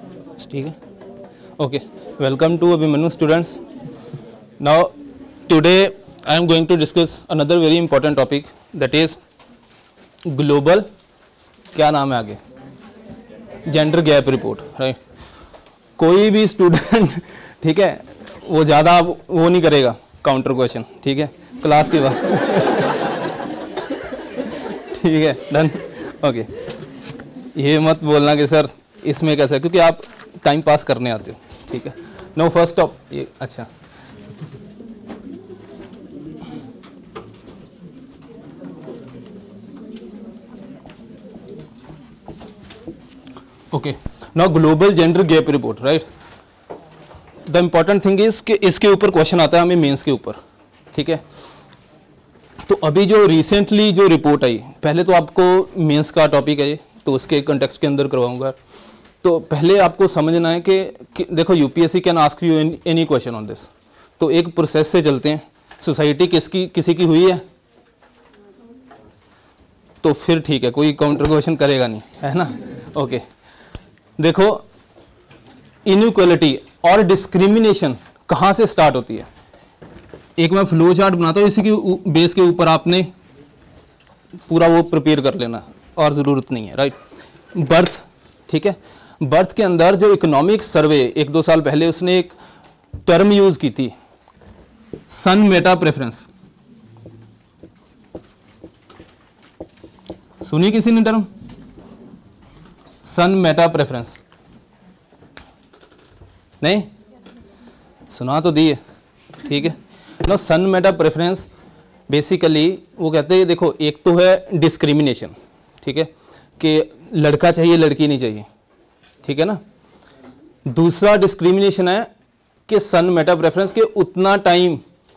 ठीक है, okay, welcome to Abhimanyu students. Now today I am going to discuss another very important topic, that is global, क्या नाम है आगे, जेंडर गैप रिपोर्ट, राइट. कोई भी स्टूडेंट ठीक है वो ज़्यादा वो नहीं करेगा काउंटर क्वेश्चन, ठीक है, क्लास के बाद. ठीक है, डन, ओके. ये मत बोलना कि सर इसमें कैसा है, क्योंकि आप टाइम पास करने आते हो, ठीक है. नो फर्स्ट ऑफ ये अच्छा, okay. Now global gender gap report, right. The important thing is कि इसके ऊपर क्वेश्चन आता है हमें मेंस के ऊपर, ठीक है. तो अभी जो रिसेंटली जो रिपोर्ट आई, पहले तो आपको मेंस का टॉपिक है ये, तो उसके कंटेक्स्ट के अंदर करवाऊंगा. तो पहले आपको समझना है कि देखो UPSC can ask you any question on this. तो एक प्रोसेस से चलते हैं. सोसाइटी किसी की हुई है तो फिर ठीक है, कोई काउंटर क्वेश्चन करेगा नहीं, है ना. ओके, देखो इनइक्वालिटी और डिस्क्रिमिनेशन कहाँ से स्टार्ट होती है. एक मैं फ्लो चार्ट बनाता हूँ, इसी की बेस के ऊपर आपने पूरा वो प्रिपेयर कर लेना और ज़रूरत नहीं है, राइट. बर्थ, ठीक है. बर्थ के अंदर जो इकोनॉमिक सर्वे 1-2 साल पहले उसने एक टर्म यूज़ की थी, सन मेटा प्रेफरेंस. सुनी किसी ने टर्म सन मेटा प्रेफरेंस? नहीं सुना तो दी है, ठीक है ना. सन मेटा प्रेफरेंस बेसिकली वो कहते हैं, देखो एक तो है डिस्क्रिमिनेशन, ठीक है, कि लड़का चाहिए लड़की नहीं चाहिए, ठीक है ना. दूसरा डिस्क्रिमिनेशन है कि सन मेटा प्रेफरेंस के उतना टाइम,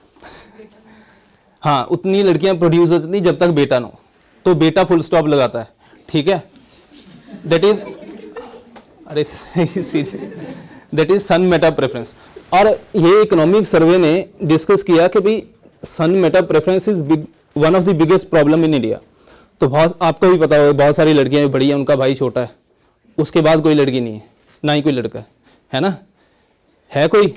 हाँ उतनी लड़कियां प्रोड्यूस हो जाती जब तक बेटा ना हो, तो बेटा फुल स्टॉप लगाता है, ठीक है. दैट इज, अरे that is son meta preference. और ये इकोनॉमिक सर्वे ने डिस्कस किया कि भाई son meta preference is one of the biggest problem in India. तो बहुत आपको भी पता होगा, बहुत सारी लड़कियां बड़ी हैं, उनका भाई छोटा है, उसके बाद कोई लड़की नहीं है, ना ही कोई लड़का है ना, है कोई.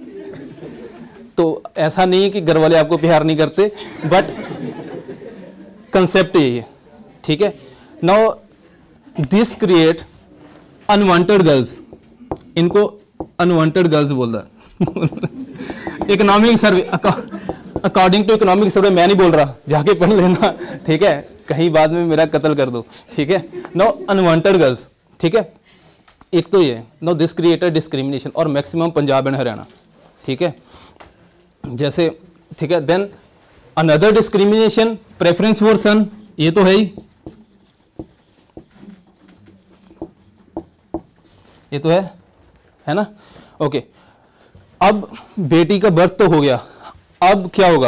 तो ऐसा नहीं है कि घर वाले आपको प्यार नहीं करते, बट कंसेप्ट यही है, ठीक है. Now this create unwanted girls, इनको अनवांटेड गर्ल्स बोल रहा है. Economic survey, according to economic survey, मैं नहीं बोल रहा, जाके पढ़ लेना, ठीक है, कहीं बाद में मेरा कत्ल कर दो, ठीक है. नो अनवांटेड गर्ल्स, ठीक है. एक तो ये नो दिस क्रिएटेड डिस्क्रिमिनेशन, और मैक्सिमम पंजाब एंड हरियाणा, ठीक है, जैसे, ठीक है. Then another discrimination preference for son, ये तो है ही, ये तो है ना. ओके, अब बेटी का बर्थ तो हो गया, अब क्या होगा.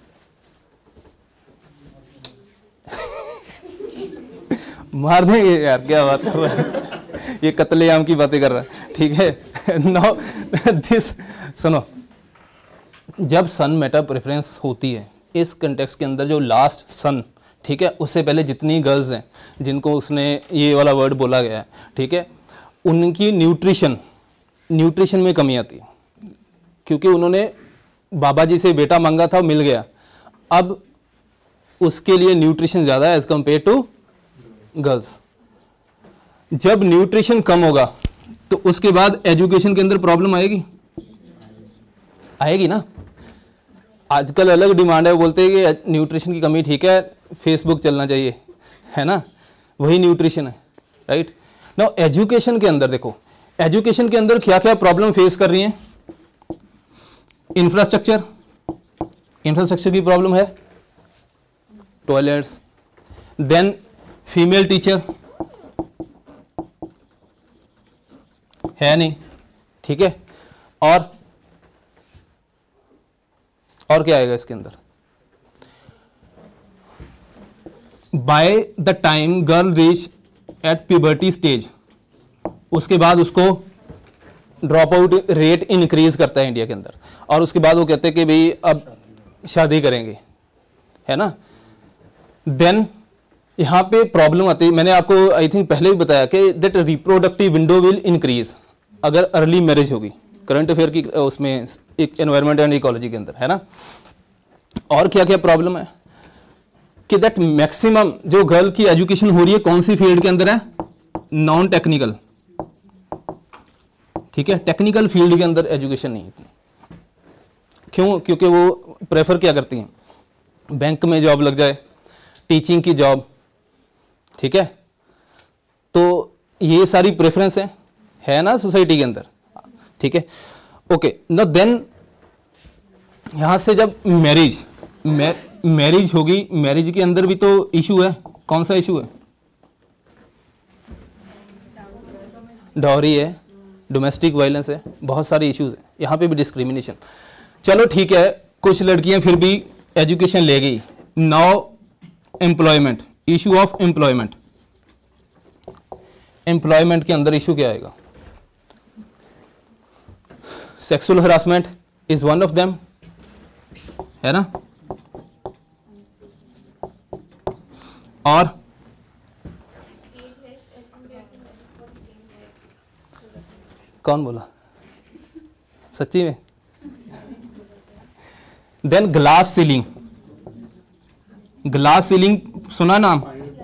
मार देंगे यार, क्या बात कर रहा है, ये कत्लेआम की बातें कर रहा है, ठीक है. नाउ दिस सुनो, जब सन मेटा प्रेफरेंस होती है इस कंटेक्स्ट के अंदर, जो लास्ट सन, ठीक है, उससे पहले जितनी गर्ल्स हैं जिनको उसने ये वाला वर्ड बोला गया है, ठीक है, उनकी न्यूट्रिशन में कमी आती है, क्योंकि उन्होंने बाबा जी से बेटा मांगा था, मिल गया, अब उसके लिए न्यूट्रिशन ज़्यादा है एज कंपेयर टू गर्ल्स. जब न्यूट्रिशन कम होगा तो उसके बाद एजुकेशन के अंदर प्रॉब्लम आएगी ना. आजकल अलग डिमांड है, बोलते हैं कि न्यूट्रिशन की कमी, ठीक है, फेसबुक चलना चाहिए, है ना, वही न्यूट्रिशन है, राइट. नाउ एजुकेशन के अंदर देखो, एजुकेशन के अंदर क्या क्या प्रॉब्लम फेस कर रही हैं. इंफ्रास्ट्रक्चर की प्रॉब्लम है, टॉयलेट्स. देन फीमेल टीचर है नहीं, ठीक है. और क्या आएगा इसके अंदर. By the time girl reach at puberty stage, उसके बाद उसको ड्रॉप आउट रेट इंक्रीज करता है इंडिया के अंदर, और उसके बाद वो कहते हैं कि भाई अब शादी करेंगे, है ना. देन यहाँ पे प्रॉब्लम आती है, मैंने आपको आई थिंक पहले भी बताया कि that reproductive window will increase. अगर अर्ली मैरिज होगी, करंट अफेयर की उसमें एक एनवायरनमेंट एंड इकोलॉजी के अंदर है ना। और क्या क्या प्रॉब्लम है कि दैट मैक्सिमम जो गर्ल की एजुकेशन हो रही है कौन सी फील्ड के अंदर है, नॉन टेक्निकल, ठीक है, टेक्निकल फील्ड के अंदर एजुकेशन नहीं इतनी। क्यों? क्योंकि वो प्रेफर क्या करती हैं, बैंक में जॉब लग जाए, टीचिंग की जॉब, ठीक है। तो ये सारी प्रेफरेंस है ना सोसाइटी के अंदर, ठीक है। ओके ना, देन यहां से जब मैरिज होगी, मैरिज के अंदर भी तो इशू है। कौन सा इशू है? डॉरी है, डोमेस्टिक वायलेंस है, बहुत सारे इश्यूज हैं, यहाँ पे भी डिस्क्रिमिनेशन। चलो ठीक है, कुछ लड़कियां फिर भी एजुकेशन ले गई। Now employment, issue of employment, employment के अंदर इशू क्या आएगा? Sexual harassment is one of them, है ना। और कौन बोला? सच्ची में? Then glass ceiling, glass ceiling सुना नाम?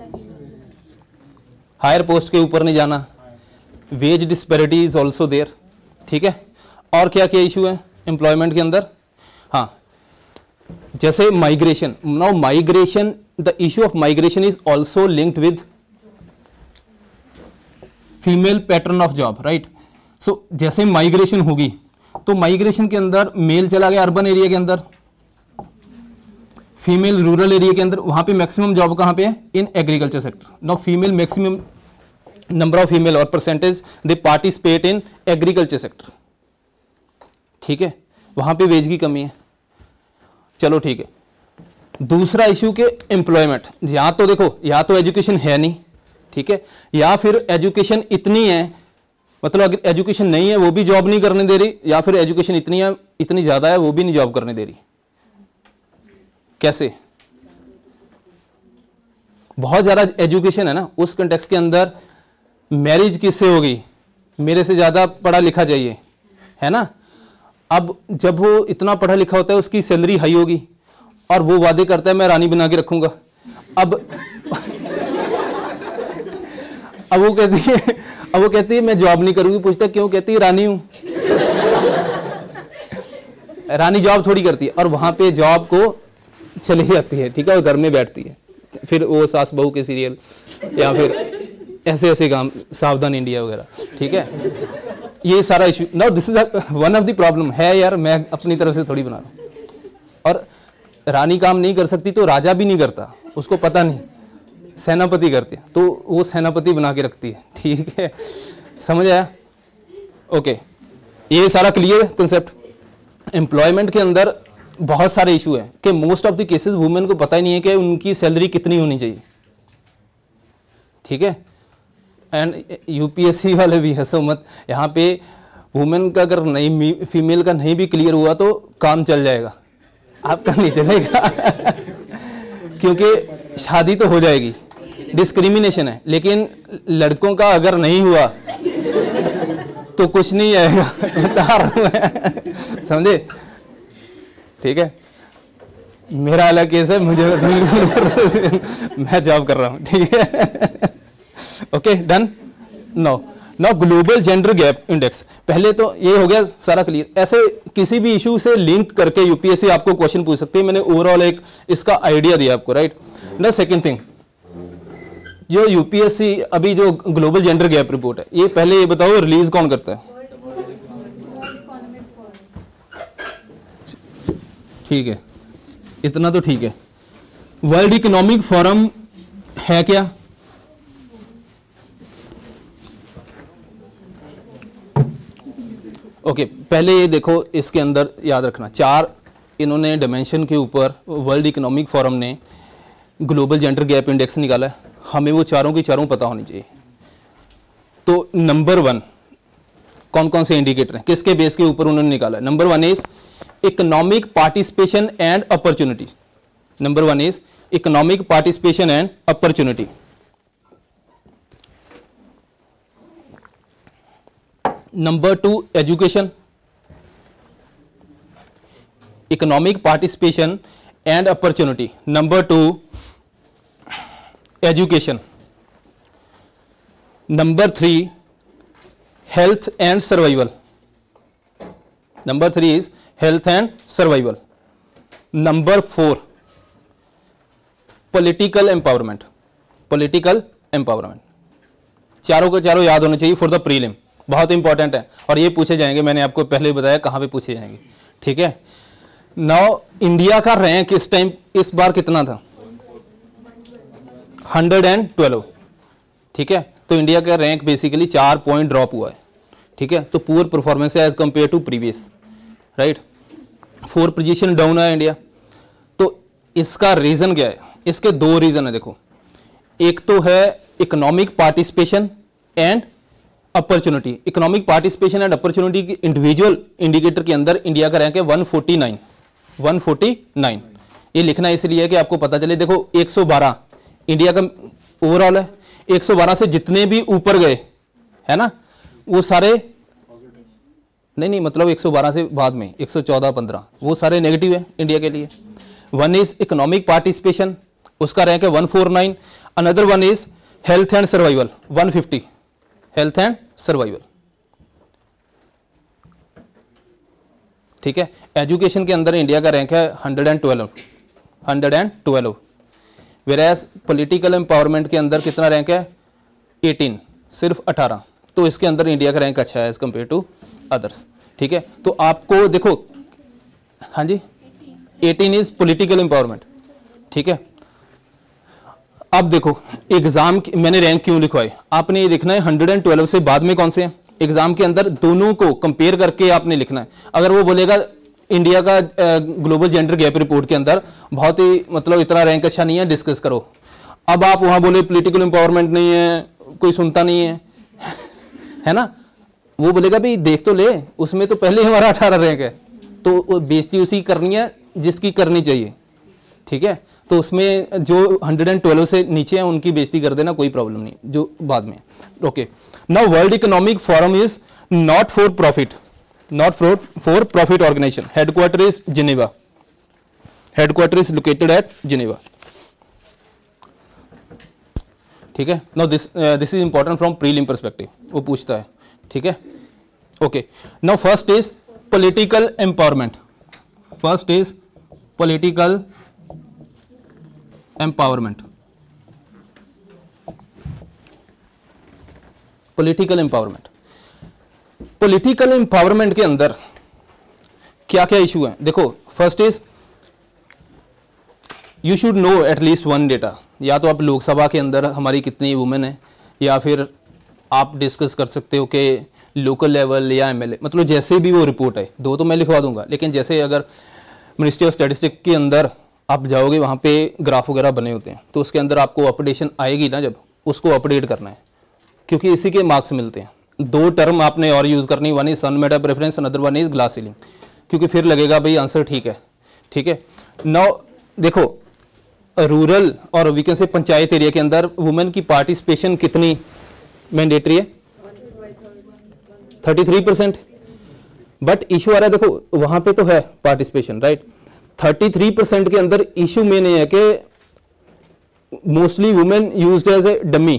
हायर पोस्ट के ऊपर नहीं जाना। Wage disparity is also there, ठीक है। और क्या क्या इशू है एम्प्लॉयमेंट के अंदर? हाँ, जैसे migration. Now migration, the issue of migration is also linked with female pattern of job, right. So जैसे माइग्रेशन होगी तो माइग्रेशन के अंदर मेल चला गया अर्बन एरिया के अंदर, फीमेल रूरल एरिया के अंदर, वहां पे मैक्सिमम जॉब कहां पे है? In agriculture sector. Now female maximum number of female और percentage they participate in agriculture sector, ठीक है, वहां पे वेज की कमी है। चलो ठीक है। दूसरा इशू के एम्प्लॉयमेंट, या तो देखो, या तो एजुकेशन है नहीं, ठीक है, या फिर एजुकेशन इतनी है, मतलब अगर एजुकेशन नहीं है वो भी जॉब नहीं करने दे रही, या फिर एजुकेशन इतनी है, इतनी ज्यादा है वो भी नहीं जॉब करने दे रही। कैसे? बहुत ज्यादा एजुकेशन है ना, उस कंटेक्स्ट के अंदर मैरिज किससे होगी? मेरे से ज्यादा पढ़ा लिखा चाहिए, है ना। अब जब वो इतना पढ़ा लिखा होता है, उसकी सैलरी हाई होगी और वो वादे करता है मैं रानी बना के रखूंगा। अब वो कहती है मैं जॉब नहीं करूंगी। पूछता क्यों? कहती है रानी हूं। रानी जॉब थोड़ी करती है, और वहां पे जॉब को चली जाती है, ठीक है, और घर में बैठती है। फिर वो सास बहू के सीरियल या फिर ऐसे ऐसे काम, सावधान इंडिया वगैरह, ठीक है। ये सारा issue, now this is one of the problem है यार, मैं अपनी तरफ से थोड़ी बना रहा हूं। और रानी काम नहीं कर सकती तो राजा भी नहीं करता, उसको पता नहीं, सेनापति करते, तो वो सेनापति बना के रखती है, ठीक है। समझ आया? ओके, ये सारा क्लियर कंसेप्ट। एम्प्लॉयमेंट के अंदर बहुत सारे इशू हैं कि most of the cases women को पता ही नहीं है कि उनकी सैलरी कितनी होनी चाहिए, ठीक है। एंड यूपीएससी वाले भी हंसो मत, यहाँ पे वुमेन का अगर नहीं, फीमेल का नहीं भी क्लियर हुआ तो काम चल जाएगा, आपका नहीं चलेगा क्योंकि शादी तो हो जाएगी, डिस्क्रिमिनेशन है। लेकिन लड़कों का अगर नहीं हुआ तो कुछ नहीं आएगा, बता रहा हूं मैं, समझे, ठीक है। मेरा अलग केस है, मुझे मैं जॉब कर रहा हूं, ठीक है। Okay done. Now global gender gap index, पहले तो ये हो गया सारा क्लियर। ऐसे किसी भी इशू से लिंक करके यूपीएससी आपको क्वेश्चन पूछ सकती है। मैंने ओवरऑल एक इसका आइडिया दिया आपको, राइट। ना सेकंड थिंग, जो यूपीएससी अभी जो ग्लोबल जेंडर गैप रिपोर्ट है, ये पहले ये बताओ रिलीज कौन करता है? ठीक है, इतना तो ठीक है। वर्ल्ड इकोनॉमिक फोरम है क्या? ओके, पहले ये देखो, इसके अंदर याद रखना 4 इन्होंने डायमेंशन के ऊपर वर्ल्ड इकोनॉमिक फोरम ने ग्लोबल जेंडर गैप इंडेक्स निकाला है। हमें वो चारों की चारों पता होनी चाहिए। तो नंबर 1 कौन कौन से इंडिकेटर हैं, किसके बेस के ऊपर उन्होंने निकाला है? Number 1 is economic participation and opportunity. Number 1 is economic participation and opportunity. Number 2 education, economic participation and opportunity. Number 2 education. Number 3 health and survival. Number 3 is health and survival. Number 4 political empowerment. Political empowerment, चारों के चारों याद होने चाहिए for the prelim, बहुत important है और ये पूछे जाएंगे, मैंने आपको पहले ही बताया कहाँ पे पूछे जाएंगे। ठीक है, नाउ इंडिया का रैंक इस टाइम इस बार कितना था? 112। ठीक है, तो इंडिया का रैंक बेसिकली 4 पॉइंट ड्रॉप हुआ है। ठीक है, तो पुअर परफॉर्मेंस है as compare to previous, right. 4 position down है इंडिया। तो इसका रीजन क्या है? इसके 2 रीजन है। देखो, एक तो है economic participation and opportunity. Economic participation and opportunity की इंडिविजुअल इंडिकेटर के अंदर इंडिया का रैंक है 149। ये लिखना इसलिए है कि आपको पता चले। देखो 112 इंडिया का ओवरऑल है, 112 से जितने भी ऊपर गए है ना, वो सारे नहीं मतलब 112 से बाद में 114, 15 वो सारे नेगेटिव है इंडिया के लिए। वन इज इकोनॉमिक पार्टिसिपेशन, उसका रैंक है 149। Another one is health and survival 150। Health and survival, ठीक है। एजुकेशन के अंदर इंडिया का रैंक है 112। वेराज पॉलिटिकल एम्पावरमेंट के अंदर कितना रैंक है? 18, सिर्फ 18। तो इसके अंदर इंडिया का रैंक अच्छा है एज कंपेयर टू अदर्स। ठीक है, तो आपको देखो, हाँ जी 18 इज पॉलिटिकल एम्पावरमेंट। ठीक है, अब देखो एग्जाम मैंने रैंक क्यों लिखवाए, आपने ये लिखना है 112 से बाद में कौन से हैं एग्जाम के अंदर, दोनों को कंपेयर करके आपने लिखना है। अगर वो बोलेगा इंडिया का ग्लोबल जेंडर गैप रिपोर्ट के अंदर बहुत ही मतलब इतना रैंक अच्छा नहीं है, डिस्कस करो। अब आप वहां बोले पॉलिटिकल एम्पावरमेंट नहीं है, कोई सुनता नहीं है है ना, वो बोलेगा भाई देख तो ले, उसमें तो पहले हमारा 18 रैंक है, तो बेइज्जती उसी करनी है जिसकी करनी चाहिए। ठीक है, तो उसमें जो 112 से नीचे हैं उनकी बेइज्जती कर देना, कोई प्रॉब्लम नहीं, जो बाद में। Okay, now World economic Forum is not for profit, not for profit organisation. Headquarter is Geneva, headquarter is located at Geneva. ठीक है, now this is important from prelim perspective, वो पूछता है। ठीक है, okay, now first is political empowerment. First is political empowerment. Political empowerment, political empowerment के अंदर क्या क्या इशू है? देखो, first is you should know at least one data, या तो आप लोकसभा के अंदर हमारी कितनी वुमेन है, या फिर आप डिस्कस कर सकते हो कि लोकल लेवल या एमएलए, मतलब जैसे भी वो रिपोर्ट है, 2 तो मैं लिखवा दूंगा, लेकिन जैसे अगर मिनिस्ट्री ऑफ स्टैटिस्टिक्स के अंदर आप जाओगे वहाँ पे ग्राफ वगैरह बने होते हैं, तो उसके अंदर आपको अपडेशन आएगी ना, जब उसको अपडेट करना है, क्योंकि इसी के मार्क्स मिलते हैं। 2 टर्म आपने और यूज़ करनी, one is son meta preference, another one is glass ceiling, क्योंकि फिर लगेगा भाई आंसर ठीक है। ठीक है, नाउ देखो रूरल और वी कैन से पंचायत एरिया के अंदर वुमेन की पार्टिसिपेशन कितनी मैंडेटरी है? 33%। बट इशू आ रहा है, देखो वहां पे तो है पार्टिसिपेशन, राइट। 33% के अंदर इशू में नहीं है कि mostly women used as a dummy.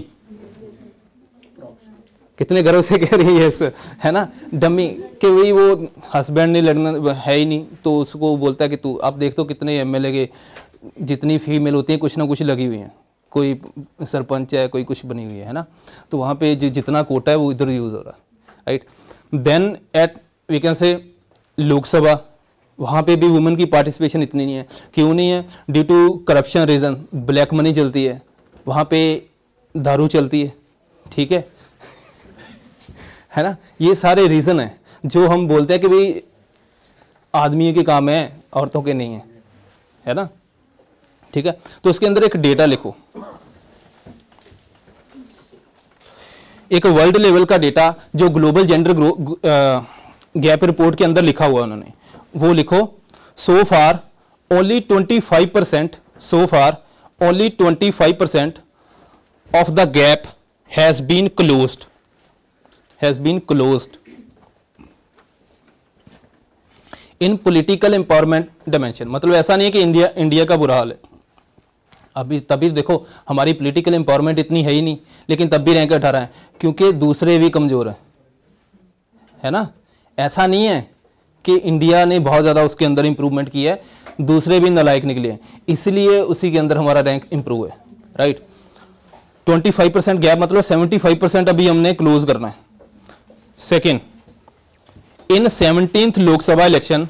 कितने गर्व से कह रही है, है ना, डमी, कि वही वो हस्बैंड नहीं लड़ना है ही नहीं, तो उसको बोलता है कि तू, आप देख तो कितने एमएलए के जितनी फीमेल होती हैं कुछ ना कुछ लगी हुई हैं, कोई सरपंच है, कोई कुछ बनी हुई है ना, तो वहाँ पे जितना कोटा है वो इधर यूज़ हो रहा है, right. Then at we can say Lok Sabha, वहाँ पे भी वुमेन की पार्टिसिपेशन इतनी नहीं है। क्यों नहीं है? Due to corruption reason, black money चलती है वहाँ पे, दारू चलती है। ठीक है है ना, ये सारे रीज़न हैं जो हम बोलते हैं कि भाई आदमियों के काम है, औरतों के नहीं है ना। ठीक है, तो उसके अंदर एक डेटा लिखो, एक वर्ल्ड लेवल का डेटा जो ग्लोबल जेंडर गैप रिपोर्ट के अंदर लिखा हुआ उन्होंने, वो लिखो। So far only 25%, so far only 25% of the gap has been closed, has been closed in political empowerment dimension, मतलब ऐसा नहीं है कि इंडिया का बुरा हाल है, अभी तभी देखो हमारी पॉलिटिकल एम्पावरमेंट इतनी है ही नहीं, लेकिन तब भी रैंक 18 है, क्योंकि दूसरे भी कमज़ोर है ना। ऐसा नहीं है कि इंडिया ने बहुत ज़्यादा उसके अंदर इंप्रूवमेंट की है, दूसरे भी नालायक निकले हैं, इसलिए उसी के अंदर हमारा रैंक इंप्रूव है, राइट। 25% गैप, मतलब 75% अभी हमने क्लोज करना है। Second, in 17th Lok Sabha election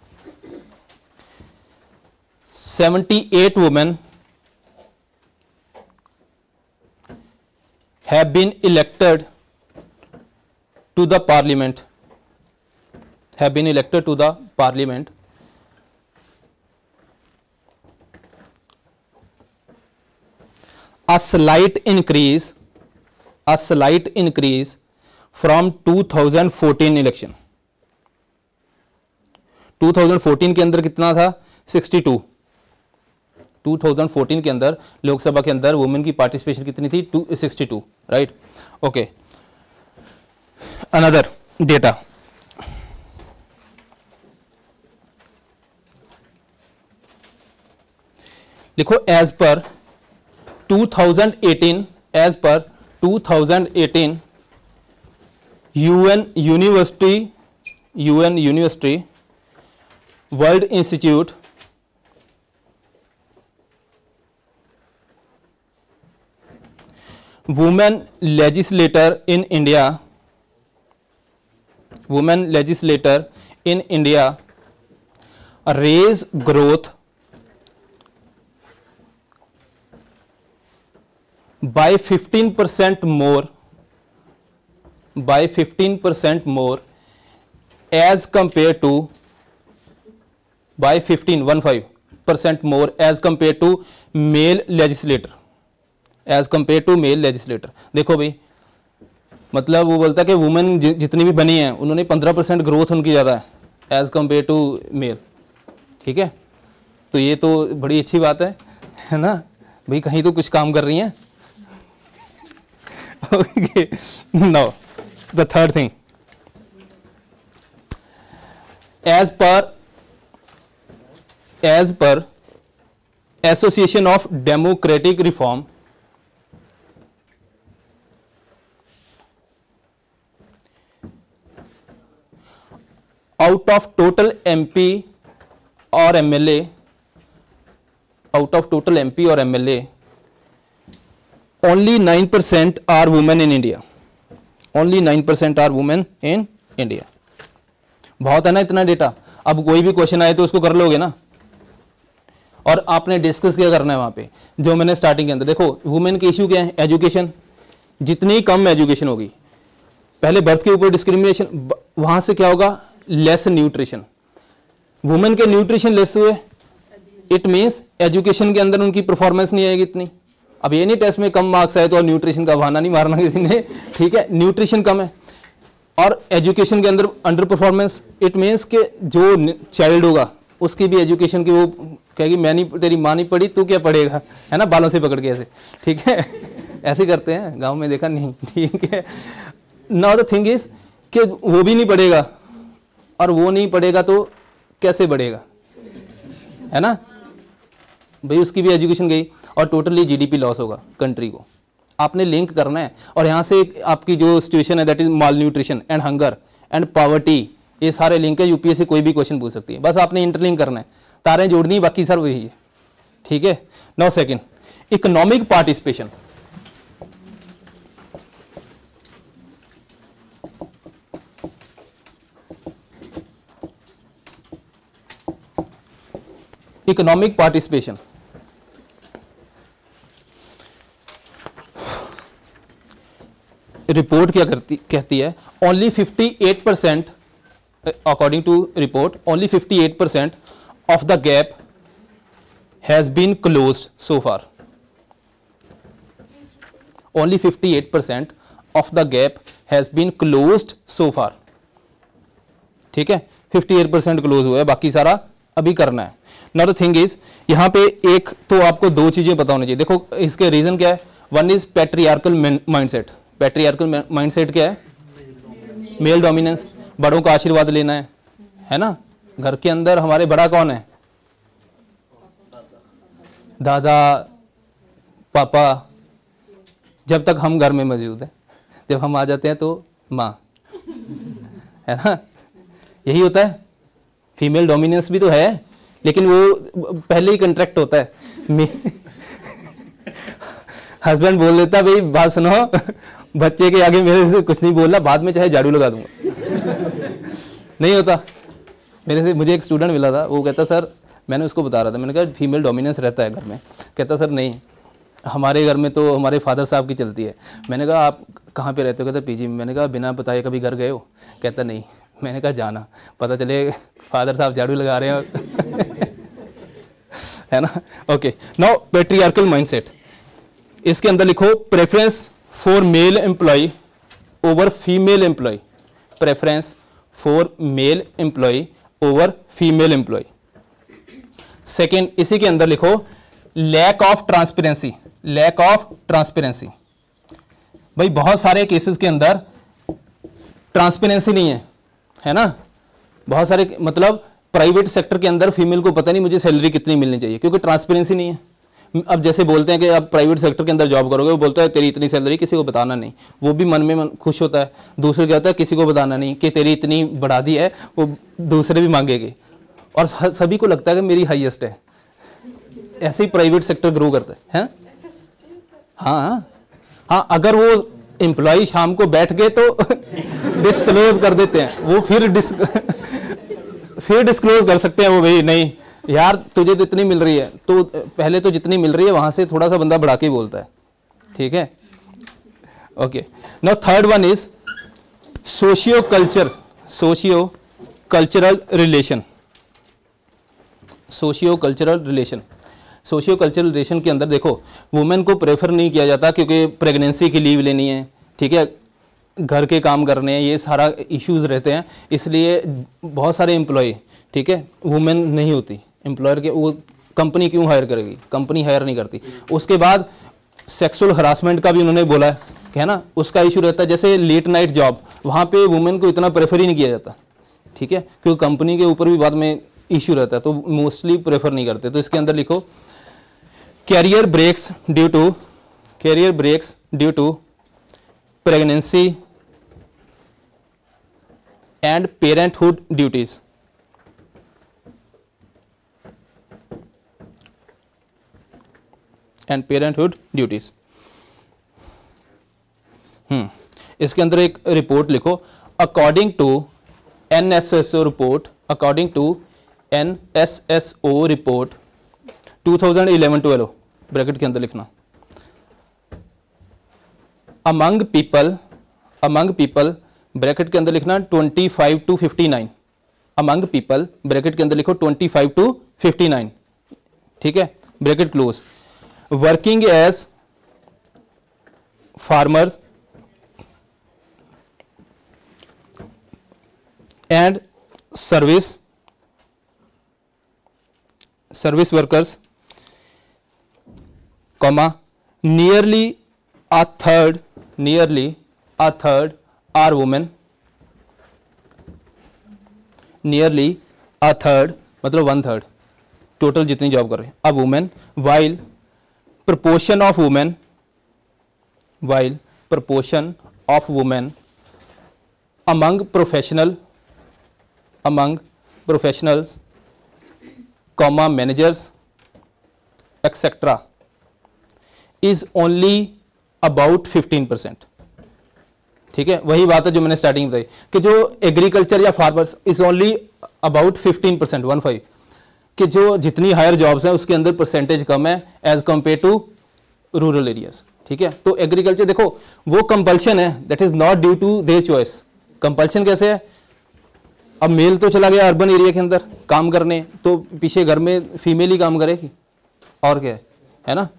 78 women have been elected to the parliament, have been elected to the parliament. A slight increase from 2014 election. 2014 के अंदर कितना था? 62। 2014 के अंदर लोकसभा के अंदर वुमेन की पार्टिसिपेशन कितनी थी? 62, राइट। ओके, अनदर डेटा, लिखो as per 2018, as per 2018 UN university world institute women legislator in India raise growth by 15% more as compared to by 15% more as compared to male legislator, देखो भाई, मतलब वो बोलता है कि वुमेन जितनी भी बनी हैं उन्होंने 15% ग्रोथ उनकी ज़्यादा है एज कम्पेयर टू मेल, ठीक है। तो ये तो बड़ी अच्छी बात है ना भाई, कहीं तो कुछ काम कर रही हैं। Okay, now the third thing, as per Association of Democratic Reform, out of total MP or MLA, only 9% are women in India, only 9% are women in India। बहुत है ना इतना डेटा। अब कोई भी क्वेश्चन आए तो उसको कर लोगे ना, और आपने डिस्कस क्या करना है वहाँ पे, जो मैंने स्टार्टिंग के अंदर देखो, वुमेन के इशू क्या है? एजुकेशन, जितनी कम एजुकेशन होगी, पहले बर्थ के ऊपर डिस्क्रिमिनेशन, वहाँ से क्या होगा? लेस न्यूट्रिशन, वुमेन के न्यूट्रिशन लेस हुए, इट मीन्स एजुकेशन के अंदर उनकी परफॉर्मेंस नहीं आएगी इतनी। अब ये नहीं टेस्ट में कम मार्क्स आए तो और न्यूट्रिशन का बहाना नहीं मारना किसी ने, ठीक है। न्यूट्रिशन कम है और एजुकेशन के अंदर अंडर परफॉर्मेंस, इट मीन्स कि जो चाइल्ड होगा उसकी भी एजुकेशन की वो कहेगी मैं नहीं, तेरी माँ नहीं पढ़ी तू क्या पढ़ेगा, है ना, बालों से पकड़ के ऐसे, ठीक है। ऐसे करते हैं गांव में, देखा नहीं, ठीक है। नाउ द थिंग इज कि वो भी नहीं पढ़ेगा, और वो नहीं पढ़ेगा तो कैसे बढ़ेगा, है ना भाई, उसकी भी एजुकेशन गई और टोटली जीडीपी लॉस होगा कंट्री को। आपने लिंक करना है, और यहाँ से आपकी जो सिचुएशन है that is malnutrition and hunger and poverty, ये सारे लिंक है। यूपीएससी कोई भी क्वेश्चन पूछ सकती है, बस आपने इंटरलिंक करना है, तारें जोड़नी, बाकी सर वही है, ठीक है। Now second, economic participation, economic participation, report क्या कहती है? Only 58%, according to report, only 58% of the gap has been closed so far. Only 58% of the gap has been closed so far, ठीक है। 58% क्लोज हुआ है, बाकी सारा अभी करना है। नाउ द थिंग इज, यहाँ पे एक तो आपको दो चीजें पता होनी चाहिए। देखो इसके रीजन क्या है? One is patriarchal mindset. Patriarchal mindset क्या है? मेल डोमिनेंस, बड़ों का आशीर्वाद लेना है ना, घर के अंदर हमारे बड़ा कौन है? दादा, पापा, जब तक हम घर में मौजूद हैं। जब हम आ जाते हैं तो माँ, है ना? यही होता है। फीमेल डोमिनेंस भी तो है, लेकिन वो पहले ही कंट्रैक्ट होता है। हस्बैंड बोल देता भाई बात सुनो, बच्चे के आगे मेरे से कुछ नहीं बोलना, बाद में चाहे झाड़ू लगा दूंगा। नहीं होता। मुझे एक स्टूडेंट मिला था, वो कहता सर, मैंने उसको बता रहा था, मैंने कहा फीमेल डोमिनेंस रहता है घर में। कहता सर नहीं, हमारे घर में तो हमारे फादर साहब की चलती है। मैंने कहा आप कहाँ पे रहते हो? कहता पीजी में। मैंने कहा बिना बताए कभी घर गए हो? कहता नहीं। मैंने कहा जाना, पता चले फादर साहब झाड़ू लगा रहे हैं। है ना? Okay, now patriarchal mindset. इसके अंदर लिखो preference for male employ over female employ. Preference for male employ over female employ. Second, इसी के अंदर लिखो lack of transparency. Lack of transparency. भाई बहुत सारे केसेस के अंदर ट्रांसपेरेंसी नहीं है ना? बहुत सारे, मतलब प्राइवेट सेक्टर के अंदर फीमेल को पता नहीं मुझे सैलरी कितनी मिलनी चाहिए, क्योंकि ट्रांसपेरेंसी नहीं है। अब जैसे बोलते हैं कि आप प्राइवेट सेक्टर के अंदर जॉब करोगे, वो बोलता है तेरी इतनी सैलरी, किसी को बताना नहीं। वो भी मन में खुश होता है। दूसरे क्या होता है, किसी को बताना नहीं कि तेरी इतनी बढ़ा दी है, वो दूसरे भी मांगेंगे और सभी को लगता है कि मेरी हाईएस्ट है। ऐसे ही प्राइवेट सेक्टर ग्रो करता है। हाँ हाँ, अगर वो एम्प्लॉय शाम को बैठ गए तो डिस्क्लोज कर देते हैं वो, फिर डिस्क्लोज कर सकते हैं वो, भाई नहीं यार तुझे तो इतनी मिल रही है, तो पहले तो जितनी मिल रही है वहां से थोड़ा सा बंदा बढ़ा के बोलता है। ठीक है, okay. Now third one is socio cultural relation. Socio cultural relation के अंदर देखो, वुमेन को प्रेफर नहीं किया जाता क्योंकि प्रेगनेंसी की लीव लेनी है, ठीक है, घर के काम करने हैं, ये सारा इश्यूज रहते हैं, इसलिए बहुत सारे एम्प्लॉय, ठीक है, वुमेन नहीं होती। एम्प्लॉयर के वो कंपनी क्यों हायर करेगी? कंपनी हायर नहीं करती। उसके बाद सेक्सुअल हरासमेंट का भी उन्होंने बोला है ना, उसका इशू रहता है। जैसे लेट नाइट जॉब, वहाँ पे वुमेन को इतना प्रेफर ही नहीं किया जाता, ठीक है, क्योंकि कंपनी के ऊपर भी बाद में इशू रहता है, तो मोस्टली प्रेफर नहीं करते। तो इसके अंदर लिखो career breaks due to pregnancy and parenthood duties. इसके अंदर एक रिपोर्ट लिखो, according to NSSO report 2011-12, bracket के अंदर लिखना, अमंग पीपल ब्रैकेट के अंदर लिखना 25 to 59, अमंग पीपल ब्रैकेट के अंदर लिखो 25 to 59, ठीक है, bracket close, working as farmers and service workers, comma, nearly a third are women, nearly a third मतलब 1/3 टोटल जितनी जॉब कर रहे हैं, a woman, while proportion of women among professionals, comma, managers etc is only about 15%। ठीक है, वही बात है जो मैंने स्टार्टिंग बताई कि जो एग्रीकल्चर या फार्मर्स इज ओनली अबाउट 15%, 15, कि जो जितनी हायर जॉब्स हैं उसके अंदर परसेंटेज कम है as compare to rural areas. ठीक है, तो एग्रीकल्चर देखो वो कंपल्शन है, that is not due to their choice. Compulsion कैसे है? अब मेल तो चला गया अर्बन एरिया के अंदर काम करने, तो पीछे घर में फीमेल ही काम करेगी, और क्या है ना।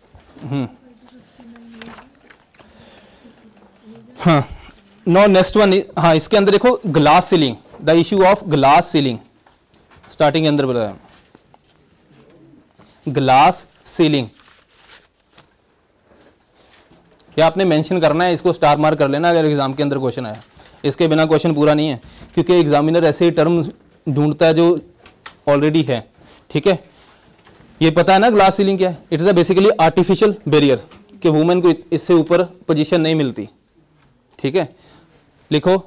हाँ, नो नेक्स्ट वन, हाँ इसके अंदर देखो glass ceiling, the issue of glass ceiling, starting के अंदर बताया ग्लास सीलिंग, या आपने मेंशन करना है, इसको स्टार मार्क कर लेना अगर एग्जाम के अंदर क्वेश्चन आया। इसके बिना क्वेश्चन पूरा नहीं है, क्योंकि एग्जामिनर ऐसे ही टर्म ढूंढता है जो ऑलरेडी है, ठीक है। ये पता है ना ग्लास सीलिंग क्या है, it is a basically artificial barrier कि वुमेन को इससे ऊपर पोजीशन नहीं मिलती, ठीक है। लिखो,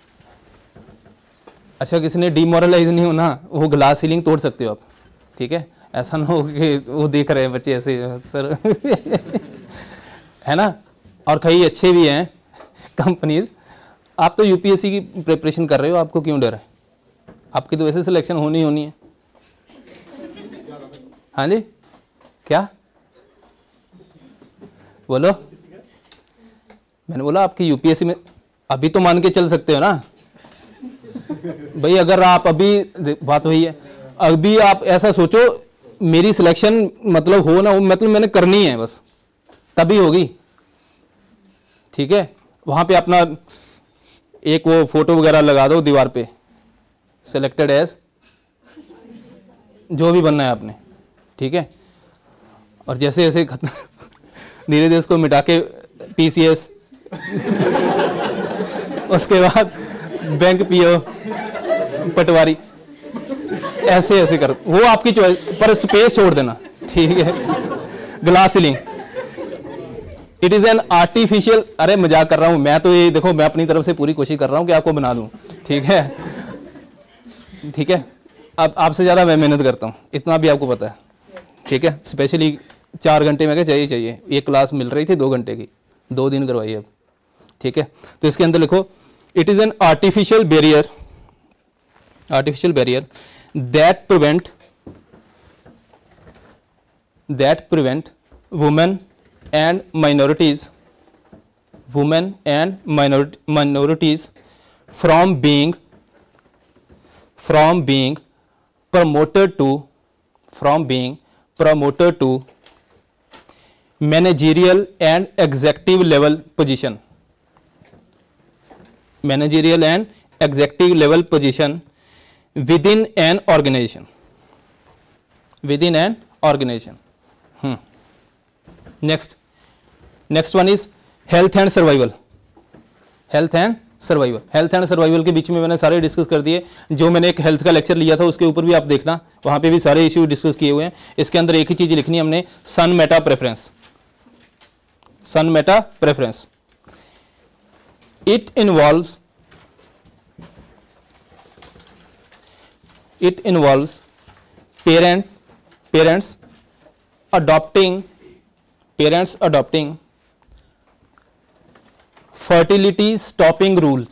अच्छा किसी ने डिमोरलाइज नहीं होना, वो ग्लास सीलिंग तोड़ सकते हो आप, ठीक है। ऐसा ना हो कि वो देख रहे हैं बच्चे ऐसे सर है ना। और कई अच्छे भी हैं कंपनीज। आप तो यूपीएससी की प्रिपरेशन कर रहे हो, आपको क्यों डर है? आपकी तो वैसे सिलेक्शन होनी होनी है। हाँ जी, क्या बोलो? मैंने बोला आपकी यूपीएससी में अभी तो मान के चल सकते हो ना भाई। अगर आप अभी, बात वही है, अभी आप ऐसा सोचो मेरी सिलेक्शन मतलब हो ना हो, मतलब मैंने करनी है बस, तभी होगी, ठीक है। वहां पे अपना एक वो फोटो वगैरह लगा दो दीवार पे, सिलेक्टेड एज, जो भी बनना है आपने, ठीक है। और जैसे जैसे धीरे धीरे इसको मिटा के पीसीएस उसके बाद बैंक पीओ, पटवारी, ऐसे ऐसे कर, वो आपकी चॉइस, पर स्पेस छोड़ देना, ठीक है। Glass ceiling, it is an artificial, अरे मजाक कर रहा हूं मैं तो, ये देखो मैं अपनी तरफ से पूरी कोशिश कर रहा हूं कि आपको बना दूं, ठीक है, ठीक है। अब आपसे ज्यादा मैं मेहनत करता हूं, इतना भी आपको पता है, ठीक है। स्पेशली 4 घंटे में क्या चाहिए, एक क्लास मिल रही थी 2 घंटे की, 2 दिन करवाई अब, ठीक है। तो इसके अंदर लिखो, it is an artificial barrier that prevent women and minorities from being promoted to managerial and executive level position within an organization. Next one is health and survival. Health and survival के बीच में मैंने सारे discuss कर दिए। जो मैंने एक हेल्थ का लेक्चर लिया था उसके ऊपर भी आप देखना, वहां पे भी सारे इश्यू डिस्कस किए हुए हैं। इसके अंदर एक ही चीज लिखनी है हमने, son meta preference. It involves parents adopting fertility stopping rule,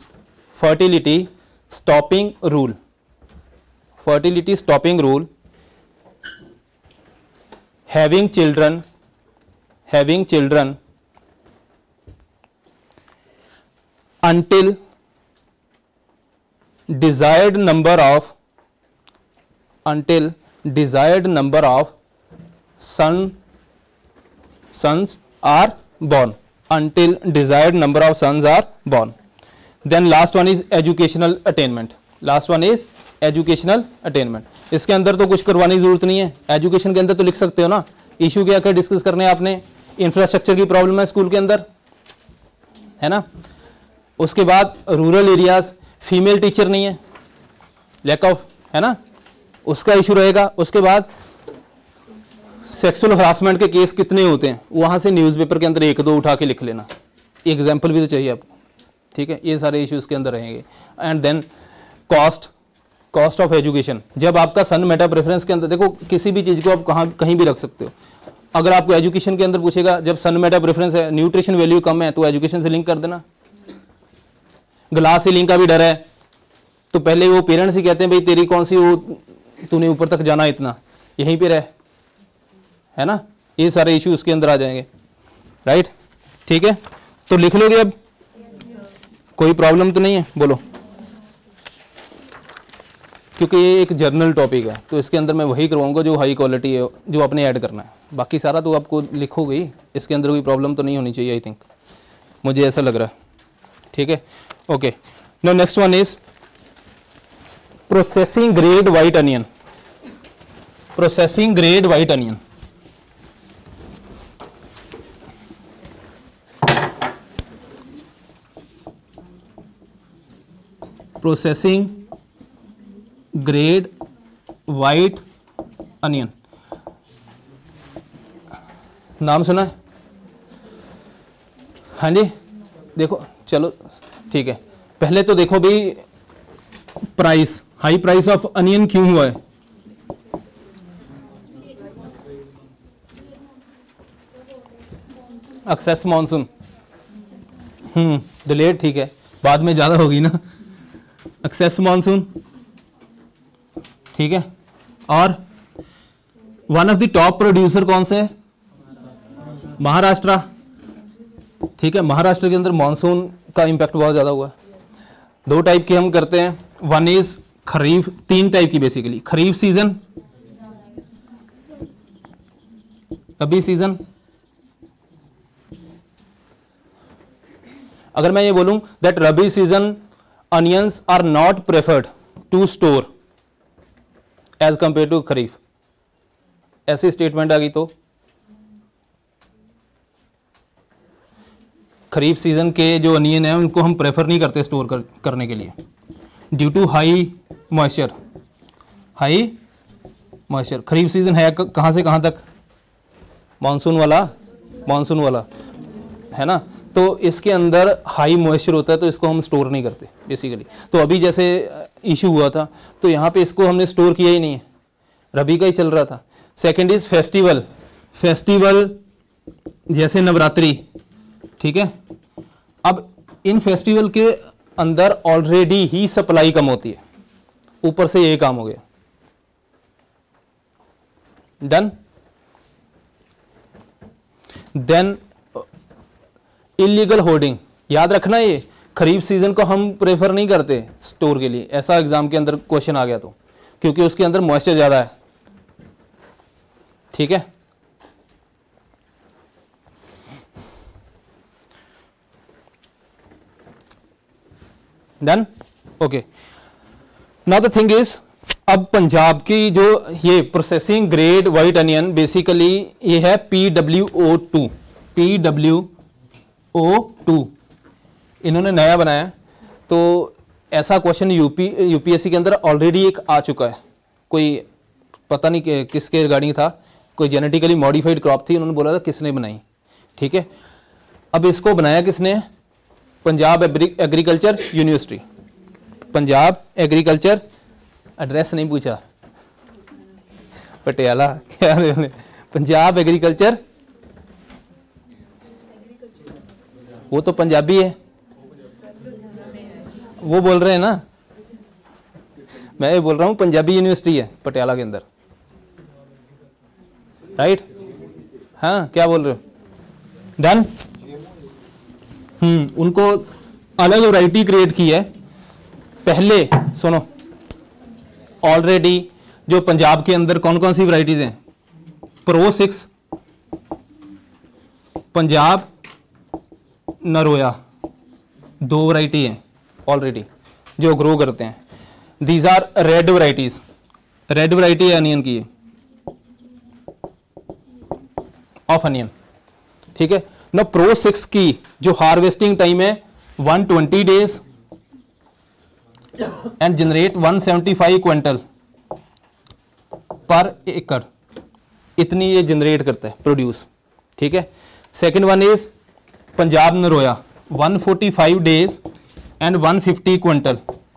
having children until desired number of sons are born. Then last one is educational attainment. इसके अंदर तो कुछ करवाने की जरूरत नहीं है, एजुकेशन के अंदर तो लिख सकते हो ना। इशू क्या क्या डिस्कस करने हैं आपने, इंफ्रास्ट्रक्चर की प्रॉब्लम है स्कूल के अंदर, है ना। उसके बाद रूरल एरियाज, फीमेल टीचर नहीं है, लैक ऑफ, है ना, उसका इशू रहेगा। उसके बाद सेक्सुअल हरासमेंट के केस कितने होते हैं, वहां से न्यूज़पेपर के अंदर 1-2 उठा के लिख लेना, एग्जाम्पल भी तो चाहिए आपको, ठीक है। ये सारे इश्यूज के अंदर रहेंगे। And then cost of education. जब आपका सन मेटा प्रेफरेंस के अंदर, देखो किसी भी चीज़ को आप कहीं भी रख सकते हो। अगर आपको एजुकेशन के अंदर पूछेगा, जब सन मेटा प्रेफरेंस है, न्यूट्रिशन वैल्यू कम है, तो एजुकेशन से लिंक कर देना। ग्लास सीलिंग का भी डर है, तो पहले वो पेरेंट्स ही कहते हैं भाई तेरी कौन सी वो, तूने ऊपर तक जाना इतना, यहीं पे रह, है ना। ये सारे इशू उसके अंदर आ जाएंगे, राइट, ठीक है। तो लिख लोगे अब, कोई प्रॉब्लम तो नहीं है, बोलो। क्योंकि ये एक जर्नल टॉपिक है, तो इसके अंदर मैं वही करवाऊंगा जो हाई क्वालिटी है, जो आपने ऐड करना है। बाकी सारा तो आपको लिखोगे ही, इसके अंदर कोई प्रॉब्लम तो नहीं होनी चाहिए, आई थिंक, मुझे ऐसा लग रहा है, ठीक है। Okay, now next one is processing grade white onion. Processing grade white onion, grade white onion, नाम सुना है? हाँ जी, देखो चलो ठीक है, पहले तो देखो भाई price, high price of onion क्यों हुआ है? एक्सेस मॉनसून, डिलेड, ठीक है, बाद में ज्यादा होगी ना, एक्सेस मॉनसून, ठीक है। और one of the top producer कौन से है? महाराष्ट्र, ठीक है। महाराष्ट्र के अंदर मॉनसून का इंपैक्ट बहुत ज्यादा हुआ है। दो टाइप की हम करते हैं, वन इज खरीफ, तीन टाइप की basically, kharif season, rabi season. अगर मैं ये बोलूं that rabi season onions are not preferred to store as compare to kharif, ऐसी स्टेटमेंट आ गई तो खरीफ सीजन के जो अनियन है उनको हम प्रेफर नहीं करते स्टोर करने के लिए, due to high moisture, high moisture. Kharif season है कहाँ से कहाँ तक? मानसून वाला है ना, तो इसके अंदर हाई मॉइस्चर होता है, तो इसको हम स्टोर नहीं करते बेसिकली। तो अभी जैसे इशू हुआ था तो यहाँ पे इसको हमने स्टोर किया ही नहीं है, रबी का ही चल रहा था। सेकंड इज फेस्टिवल, फेस्टिवल जैसे नवरात्रि, ठीक है। अब इन फेस्टिवल के अंदर ऑलरेडी ही सप्लाई कम होती है, ऊपर से ये काम हो गया, डन। देन इलीगल होर्डिंग, याद रखना ये खरीफ सीजन को हम प्रेफर नहीं करते स्टोर के लिए, ऐसा एग्जाम के अंदर क्वेश्चन आ गया तो, क्योंकि उसके अंदर मॉइस्चर ज्यादा है, ठीक है। Done, okay. Now the thing is, अब पंजाब की जो ये processing grade white onion basically ये है PWO2, PWO2 इन्होंने नया बनाया। तो ऐसा क्वेश्चन यूपीएससी के अंदर ऑलरेडी एक आ चुका है, कोई पता नहीं किसके रिगार्डिंग था, कोई जेनेटिकली मॉडिफाइड क्रॉप थी, उन्होंने बोला था किसने बनाई, ठीक है। अब इसको बनाया किसने? Punjab Agriculture University, Punjab Agriculture, address नहीं पूछा, पटियाला, क्या पंजाब एग्रीकल्चर, वो तो पंजाबी है, वो बोल रहे हैं ना, मैं ये बोल रहा हूं पंजाबी यूनिवर्सिटी है पटियाला के अंदर, राइट? हाँ, क्या बोल रहे हो? डन। उनको अलग वैरायटी क्रिएट की है। पहले सुनो, ऑलरेडी जो पंजाब के अंदर कौन कौन सी वैरायटीज हैं? प्रो 6, पंजाब नरोया, दो वैरायटी हैं ऑलरेडी जो ग्रो करते हैं। These are red varieties, red variety है अनियन की, ऑफ अनियन, ठीक है ना। प्रो 6 की जो हार्वेस्टिंग टाइम है 120 डेज एंड जनरेट 175 क्विंटल पर एकड़, इतनी ये जनरेट करता है, प्रोड्यूस, ठीक है। Second one is Punjab Naroya, 145 days and 150 quintal.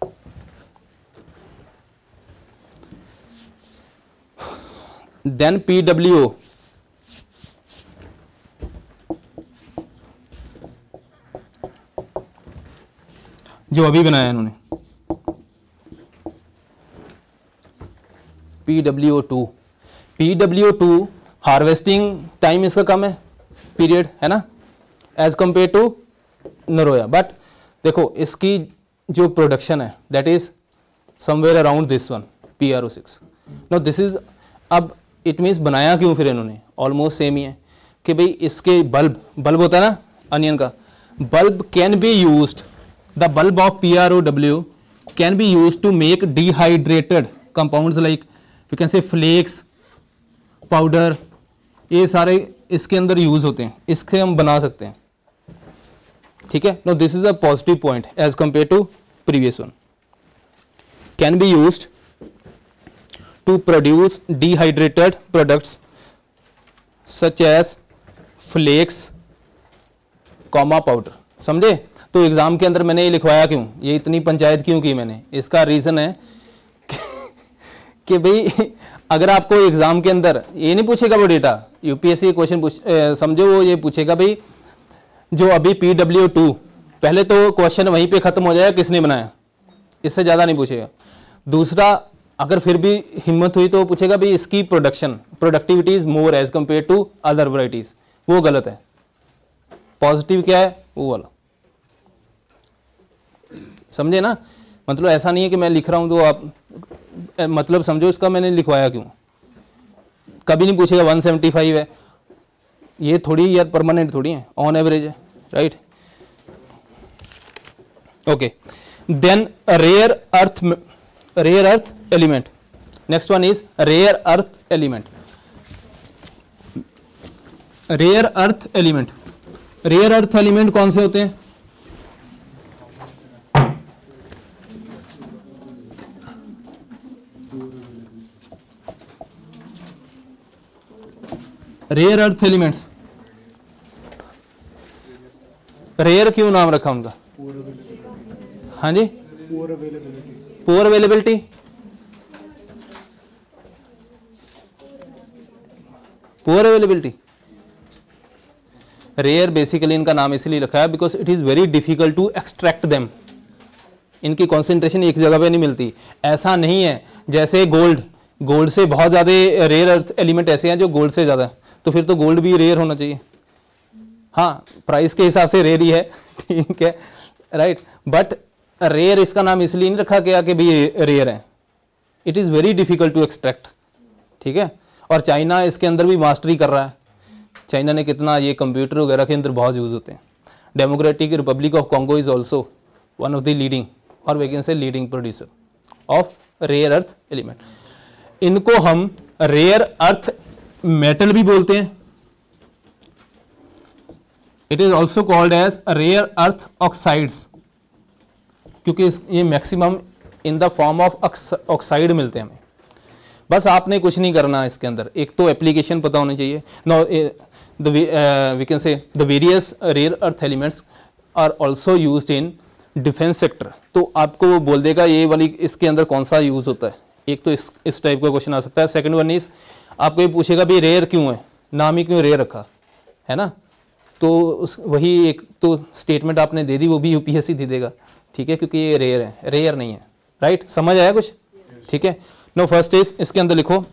Then PWO, जो अभी बनाया इन्होंने, PWO2, PWO2 हार्वेस्टिंग टाइम इसका कम है, पीरियड है ना, as compare to Naroya. But देखो इसकी जो प्रोडक्शन है that is somewhere around this one, PRO6। No this is, अब इट मीन्स बनाया क्यों फिर इन्होंने? ऑलमोस्ट सेम ही है कि भाई इसके बल्ब होता है ना अनियन का, bulb can be used, the bulb of PROW can be used to make dehydrated compounds like you can say flakes, powder, ये सारे इसके अंदर यूज होते हैं, इससे हम बना सकते हैं, ठीक है। No this is a positive point as compare to previous one, can be used to produce dehydrated products such as flakes comma powder. समझे? तो एग्जाम के अंदर मैंने ये लिखवाया क्यों, ये इतनी पंचायत क्यों की मैंने, इसका रीजन है कि भाई अगर आपको एग्जाम के अंदर ये नहीं पूछेगा वो डेटा, यूपीएससी क्वेश्चन समझो वो ये पूछेगा भाई जो अभी PW2, पहले तो क्वेश्चन वहीं पे खत्म हो जाएगा किसने बनाया, इससे ज़्यादा नहीं पूछेगा। दूसरा, अगर फिर भी हिम्मत हुई तो पूछेगा भाई इसकी productivity is more as compare to other varieties, वो गलत है। पॉजिटिव क्या है वो वाला, समझे ना? मतलब ऐसा नहीं है कि मैं लिख रहा हूं तो आप मतलब समझो इसका मैंने लिखवाया क्यों। कभी नहीं पूछेगा 175 है, ये थोड़ी यार परमानेंट थोड़ी है, ऑन एवरेज है, right? Okay, then rare earth element, next one is rare earth element. Rare earth element कौन से होते हैं? रेयर अर्थ एलिमेंट्स, रेयर क्यों नाम रखा उनका? हाँ जी, poor availability, poor availability. Rare basically इनका नाम इसलिए रखा है because it is very difficult to extract them, इनकी कॉन्सेंट्रेशन एक जगह पे नहीं मिलती। ऐसा नहीं है जैसे गोल्ड से बहुत ज़्यादा रेयर अर्थ एलिमेंट ऐसे हैं जो गोल्ड से ज़्यादा है, तो फिर तो गोल्ड भी रेयर होना चाहिए। हाँ, प्राइस के हिसाब से रेयर ही है, ठीक है, राइट। बट रेयर इसका नाम इसलिए नहीं रखा गया कि भाई रेयर है, it is very difficult to extract, ठीक है। और चाइना इसके अंदर भी मास्टरी कर रहा है। चाइना ने कितना, ये कंप्यूटर वगैरह के अंदर बहुत यूज़ होते हैं। Democratic Republic of Congo is also one of the leading, और we can say leading producer of rare earth element. इनको हम रेयर अर्थ मेटल भी बोलते हैं। It is also called as rare earth oxides, क्योंकि ये maximum in the form of oxide मिलते हैं हमें। बस आपने कुछ नहीं करना इसके अंदर, एक तो एप्लीकेशन पता होनी चाहिए। No we can say the various rare earth elements are also used in defence sector. तो आपको वो बोल देगा ये वाली इसके अंदर कौन सा यूज होता है। एक तो इस टाइप का क्वेश्चन आ सकता है। सेकंड वन इज आपको ये पूछेगा भी रेयर क्यों है, नाम ही क्यों रेयर रखा है ना। तो वही एक तो स्टेटमेंट आपने दे दी, वो भी यूपीएससी दे देगा, ठीक है, क्योंकि ये रेयर है, रेयर नहीं है, राइट। समझ आया कुछ? ठीक है। नो फर्स्ट इज इसके अंदर लिखो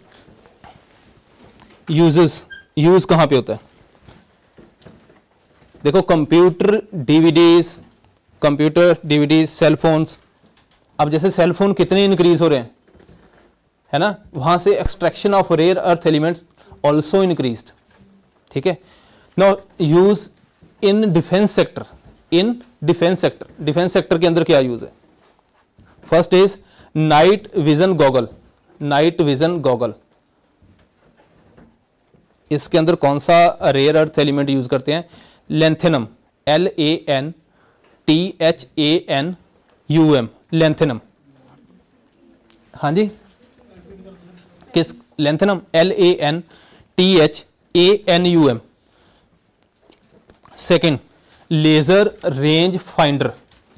यूजेस, यूज कहाँ पे होता है। देखो कंप्यूटर डीवीडीज, सेल फोन्स। अब जैसे सेल फोन कितने इंक्रीज हो रहे हैं, है ना, वहां से extraction of rare earth elements also increased, ठीक है। Now use in defence sector, defence sector के अंदर क्या यूज है। First is night vision goggle. इसके अंदर कौन सा रेयर अर्थ एलिमेंट यूज करते हैं? Lanthanum, LANTHANUM, lanthanum. हाँ जी, किस lanthanum? LANTHANUM। Second laser range finder,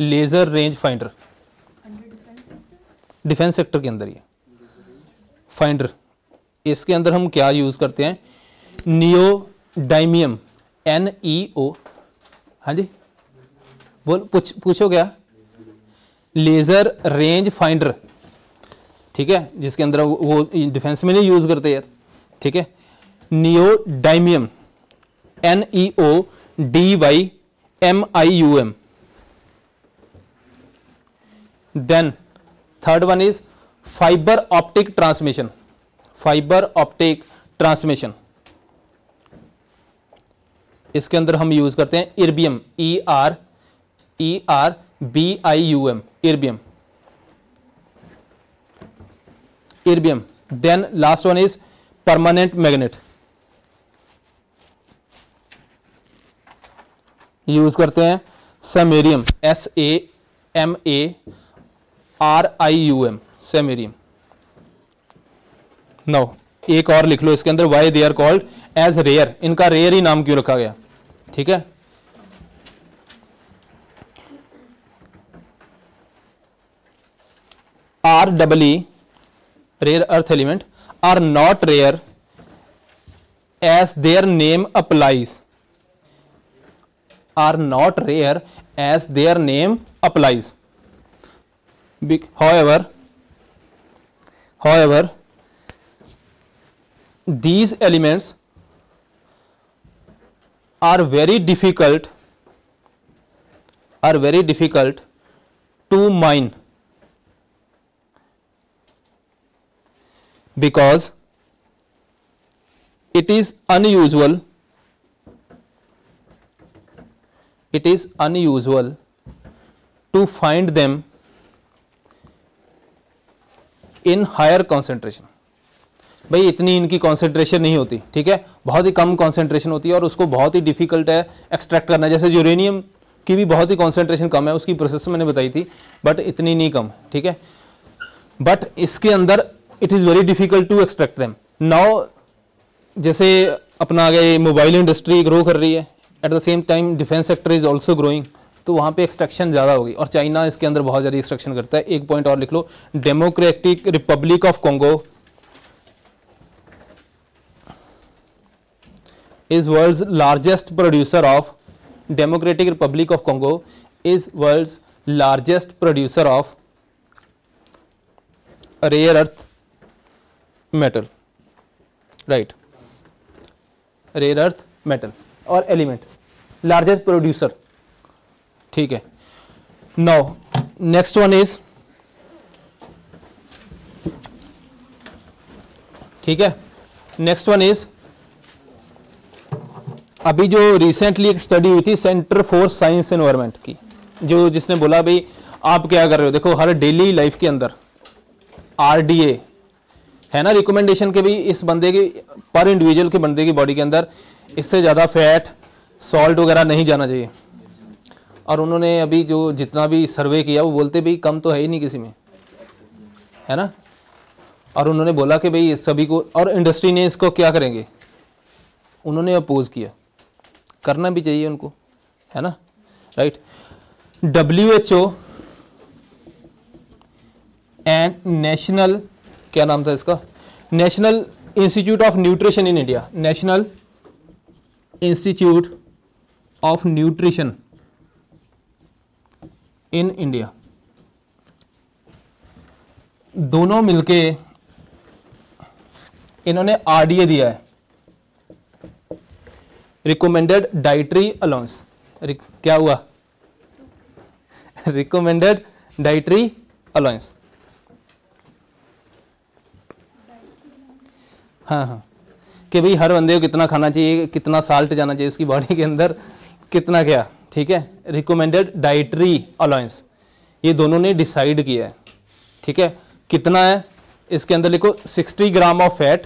defence sector के अंदर ये फाइंडर। इसके अंदर हम क्या यूज करते हैं? Neodymium, NEO। हाँ जी, पूछो क्या? लेजर रेंज फाइंडर, ठीक है, जिसके अंदर वो डिफेंस में नहीं यूज करते यार, ठीक है। Neodymium, NEODYMIUM। Then third one is fiber optic transmission. इसके अंदर हम यूज करते हैं erbium, ERBIUM, erbium. Then last one is permanent magnet, use करते हैं समेरियम, SAMARIUM, समेरियम। नाउ एक और लिख लो इसके अंदर, why they are called as rare, इनका रेयर ही नाम क्यों रखा गया, ठीक है। R double E rare earth element are not rare as their name applies, are not rare as their name applies, however these elements are very difficult to mine because it is unusual to find them in higher concentration. भाई इतनी इनकी concentration नहीं होती, ठीक है, बहुत ही कम concentration होती है और उसको बहुत ही डिफिकल्ट है एक्सट्रैक्ट करना। जैसे यूरेनियम की भी बहुत ही कॉन्सेंट्रेशन कम है, उसकी प्रोसेस मैंने बताई थी, बट इतनी नहीं कम, ठीक है। बट इसके अंदर it is very difficult to extract them. Now जैसे अपना आगे मोबाइल इंडस्ट्री ग्रो कर रही है, at the same time defence sector is also growing, तो वहाँ पे एक्सट्रैक्शन ज़्यादा होगी और चाइना इसके अंदर बहुत ज़्यादा एक्सट्रैक्शन करता है। एक पॉइंट और लिख लो, Democratic Republic of Congo is world's largest producer of Democratic Republic of Congo is world's largest producer of rare earth metal, right, rare earth metal और element, largest producer, ठीक है। Now next one is, ठीक है, next one is अभी जो recently एक study हुई थी सेंटर फॉर साइंस एनवायरनमेंट की, जो जिसने बोला भाई आप क्या कर रहे हो, देखो हर डेली लाइफ के अंदर आरडीए है ना, रिकमेंडेशन के भी इस बंदे की पर इंडिविजुअल के बंदे की बॉडी के अंदर इससे ज़्यादा फैट सॉल्ट वगैरह नहीं जाना चाहिए। और उन्होंने अभी जो जितना भी सर्वे किया वो बोलते भाई कम तो है ही नहीं किसी में, है ना। और उन्होंने बोला कि भाई इस सभी को, और इंडस्ट्री ने इसको क्या करेंगे, उन्होंने अपोज किया, करना भी चाहिए उनको, है ना, राइट। WHO एंड नेशनल, क्या नाम था इसका, National Institute of Nutrition in India, National Institute of Nutrition in India, दोनों मिलके इन्होंने आरडीए दिया है, रिकमेंडेड डाइटरी अलाउंस। क्या हुआ, रिकमेंडेड डाइटरी अलाउंस, हाँ हाँ, कि भाई हर बंदे को कितना खाना चाहिए, कितना साल्ट जाना चाहिए उसकी बॉडी के अंदर, कितना क्या, ठीक है, रिकमेंडेड डाइटरी अलाउंस, ये दोनों ने डिसाइड किया है, ठीक है। कितना है इसके अंदर लिखो, 60 gram of fat,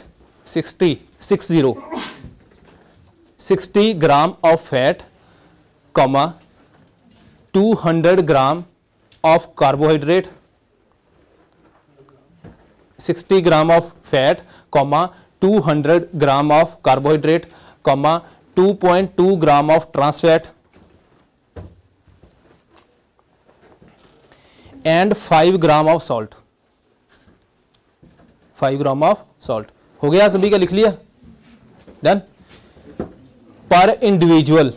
60 gram of fat, 200 gram of carbohydrate, 60 gram of fat, 200 gram of carbohydrate, 2.2 gram of trans fat and 5 gram of salt, 5 gram of salt. हो गया, सभी का लिख लिया, डन। पर individual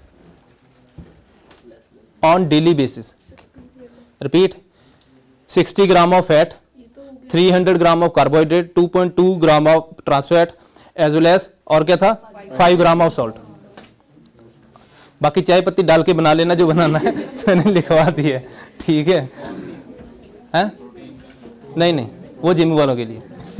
on daily basis, repeat, 60 gram of fat, 300 gram of carbohydrate, 2.2 gram of trans fat as well as, और क्या था, 5 ग्राम ऑफ सॉल्ट। बाकी चाय पत्ती डाल के बना लेना जो बनाना है, मैंने लिखवा दी है, ठीक है, हैं? नहीं नहीं, वो जिम वालों के लिए।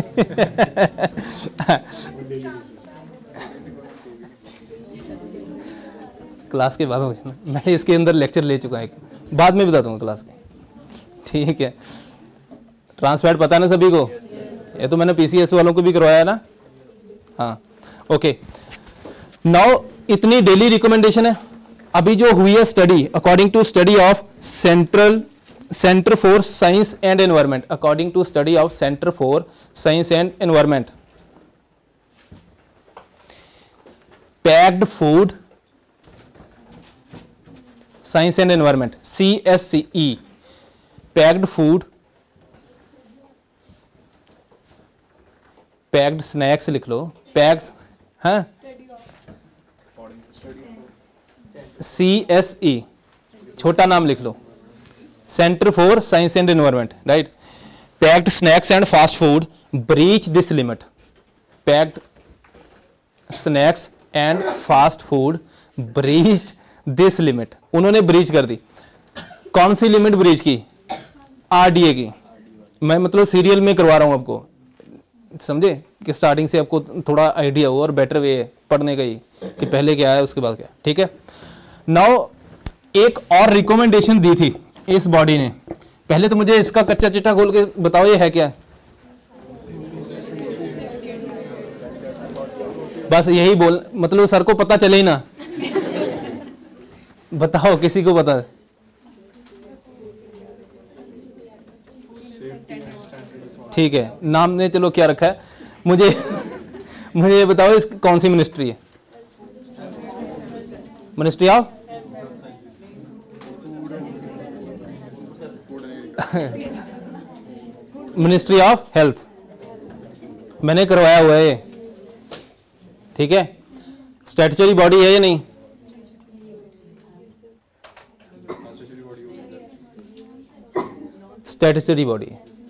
क्लास के बाद मैं इसके अंदर लेक्चर ले चुका है, बाद में बता दूंगा क्लास में, ठीक है। ट्रांसफैट पता है ना सभी को, ये तो मैंने पीसीएस वालों को भी करवाया है ना, हाँ, ओके। नाउ इतनी डेली रिकमेंडेशन है। अभी जो हुई है study, according to study of central Center for Science and Environment, according to study of Center for Science and Environment, packed food Science and Environment, CSCE, packed food, packed snacks लिख लो, packed, हाँ, CSE, छोटा नाम लिख लो, center for science and environment, right. Packed snacks and fast food breach this limit, packed snacks and fast food breach this limit, उन्होंने breach कर दी। कौन सी लिमिट ब्रीच की? RDA की। मैं मतलब सीरियल में करवा रहा हूं आपको, समझे कि स्टार्टिंग से आपको थोड़ा आइडिया हो और बेटर वे है पढ़ने का ही कि पहले क्या है उसके बाद क्या, ठीक है। नाउ एक और रिकमेंडेशन दी थी इस बॉडी ने, पहले तो मुझे इसका कच्चा चिट्ठा खोल के बताओ ये है क्या। बस यही बोल, मतलब सर को पता चले ही ना, बताओ किसी को पता है? ठीक है, नाम ने चलो क्या रखा है, मुझे ये बताओ इस कौन सी मिनिस्ट्री है? Ministry of ministry of health, मैंने करवाया हुआ है, ठीक है। स्टैट्यूटरी बॉडी है या नहीं? Statutory body.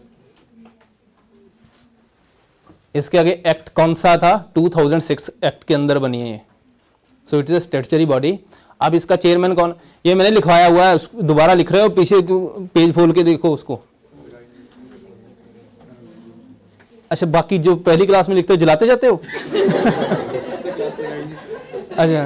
इसके आगे एक्ट कौन सा था? 2006 एक्ट के अंदर बनी है ये, so it is a statutory body. अब इसका चेयरमैन कौन? ये मैंने लिखवाया हुआ है, दोबारा लिख रहे हो, पीछे पेज खोल के देखो उसको। अच्छा, बाकी जो पहली क्लास में लिखते हो जलाते जाते हो? अच्छा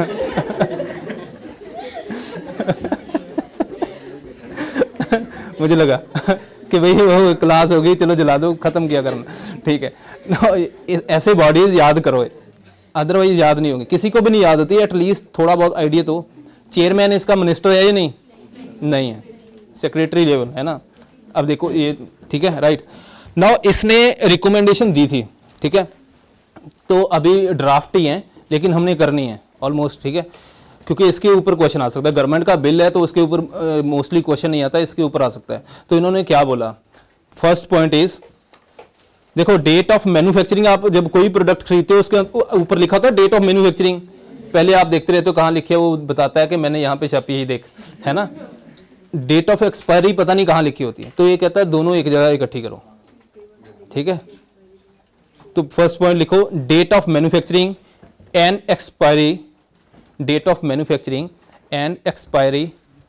मुझे लगा कि भाई वो क्लास हो गई, चलो जला दो, खत्म किया करना, ठीक है। ऐसे बॉडीज याद करो, अदरवाइज याद नहीं होंगे, किसी को भी नहीं याद होती, एटलीस्ट थोड़ा बहुत आइडिया तो। चेयरमैन इसका मिनिस्टर है या नहीं? नहीं है, सेक्रेटरी लेवल है ना। अब देखो ये, ठीक है, राइट। नाउ इसने रिकमेंडेशन दी थी, ठीक है, तो अभी ड्राफ्ट ही है लेकिन हमने करनी है ऑलमोस्ट, ठीक है, क्योंकि इसके ऊपर क्वेश्चन आ सकता है। गवर्नमेंट का बिल है तो उसके ऊपर मोस्टली क्वेश्चन नहीं आता, इसके ऊपर आ सकता है। तो इन्होंने क्या बोला? फर्स्ट पॉइंट इज, देखो डेट ऑफ मैन्युफैक्चरिंग, आप जब कोई प्रोडक्ट खरीदते हो उसके ऊपर लिखा होता है डेट ऑफ मैन्युफैक्चरिंग, पहले आप देखते रहते हो कहाँ लिखे है, वो बताता है कि मैंने यहाँ पे छापी है, देख, है ना। डेट ऑफ एक्सपायरी पता नहीं कहाँ लिखी होती है, तो ये कहता है दोनों एक जगह इकट्ठी करो, ठीक है। तो फर्स्ट पॉइंट लिखो, date of manufacturing and expiry, date of manufacturing and expiry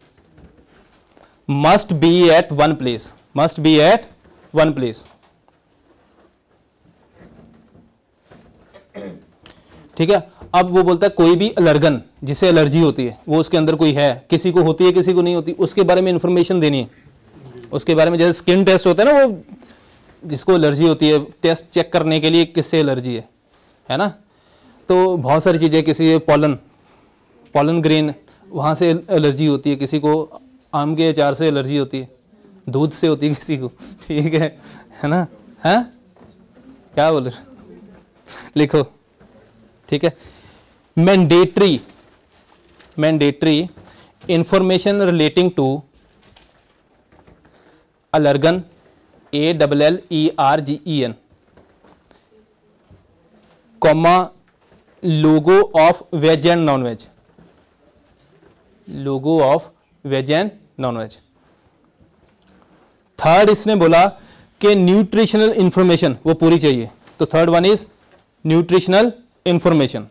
must be at one place, must be at one place, ठीक है। अब वो बोलता है कोई भी एलर्गन, जिसे एलर्जी होती है, वो उसके अंदर कोई है, किसी को होती है किसी को नहीं होती, उसके बारे में इंफॉर्मेशन देनी है, उसके बारे में। जैसे स्किन टेस्ट होता है ना, वो जिसको एलर्जी होती है, टेस्ट चेक करने के लिए किससे एलर्जी है ना। तो बहुत सारी चीज़ें, किसी पॉलन ग्रेन, वहाँ से एलर्जी होती है, किसी को आम के अचार से एलर्जी होती है, दूध से होती है किसी को, ठीक है ना। है क्या बोल रहे, लिखो, ठीक है। Mandatory information relating to allergen, ALLERGEN, comma logo of veg and non veg, logo of veg and non veg. Third इसने बोला कि न्यूट्रिशनल इंफॉर्मेशन वो पूरी चाहिए, तो third one is nutritional information.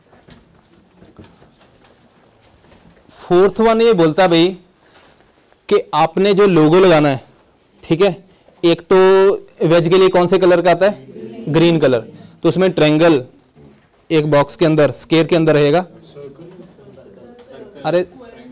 Fourth one ये बोलता भाई कि आपने जो लोगो लगाना है, ठीक है, एक तो वेज के लिए कौन से कलर का आता है? ग्रीन कलर, तो उसमें ट्रायंगल एक बॉक्स के अंदर, स्क्वायर के अंदर रहेगा। अरे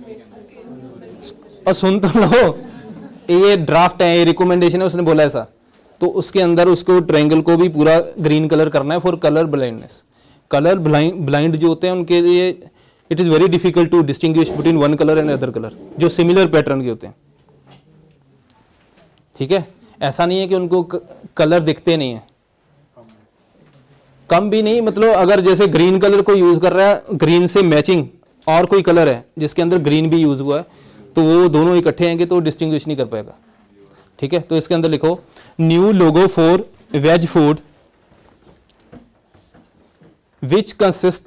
और सुन तो लो, ये ड्राफ्ट है, ये रिकमेंडेशन है, उसने बोला ऐसा, तो उसके अंदर उसको ट्रायंगल को भी पूरा ग्रीन कलर करना है for colour blindness. Colour blind जो होते हैं उनके लिए it is very difficult to distinguish between one colour and other colour, जो सिमिलर पैटर्न के होते हैं, ठीक है, ऐसा नहीं है कि उनको कलर दिखते नहीं है, कम भी नहीं, मतलब अगर जैसे ग्रीन कलर को यूज कर रहा है, ग्रीन से मैचिंग और कोई कलर है जिसके अंदर ग्रीन भी यूज हुआ है, तो वो दोनों इकट्ठे आएंगे तो डिस्टिंग्विश नहीं कर पाएगा। ठीक है, तो इसके अंदर लिखो new logo for veg food which consist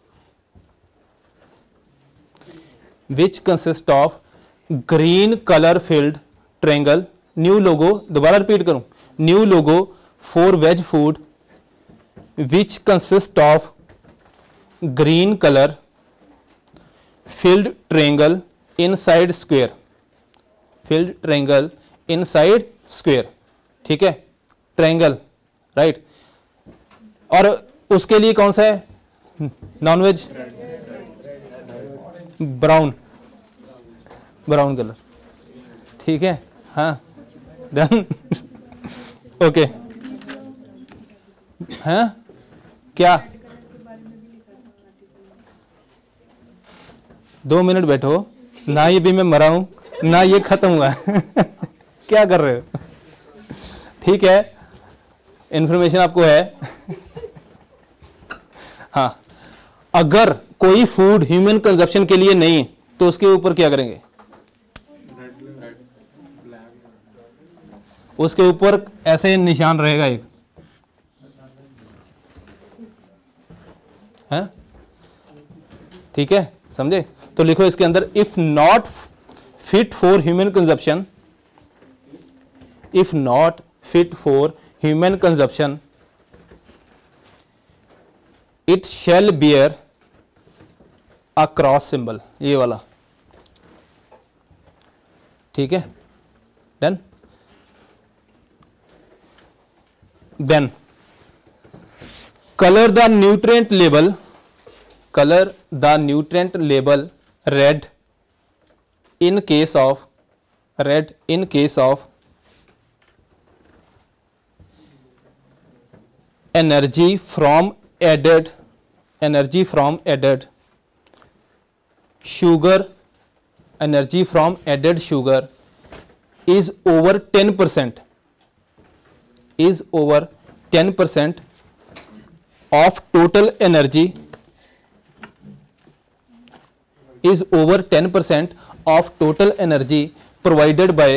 of green colour filled triangle. New logo, दोबारा रिपीट करूं, new logo for veg food which consists of green color filled triangle inside square, filled triangle inside square। ठीक है, triangle, right. और उसके लिए कौन सा है non veg, brown, brown colour. ठीक है, हाँ डन ओके। हैं क्या, 2 मिनट बैठो ना, ये भी मैं मरा हूं ना ये खत्म हुआ है क्या कर रहे हो? ठीक है, इंफॉर्मेशन आपको है हाँ, अगर कोई फूड ह्यूमन कंजप्शन के लिए नहीं तो उसके ऊपर क्या करेंगे? उसके ऊपर ऐसे निशान रहेगा एक, है ठीक है, समझे? तो लिखो इसके अंदर if not fit for human consumption, if not fit for human consumption it shall bear a cross symbol, ये वाला। ठीक है, done. Then color the nutrient label, color the nutrient label red in case of, red in case of energy from added, energy from added sugar, energy from added sugar is over 10%, is over 10% of total energy, is over 10% of total energy provided by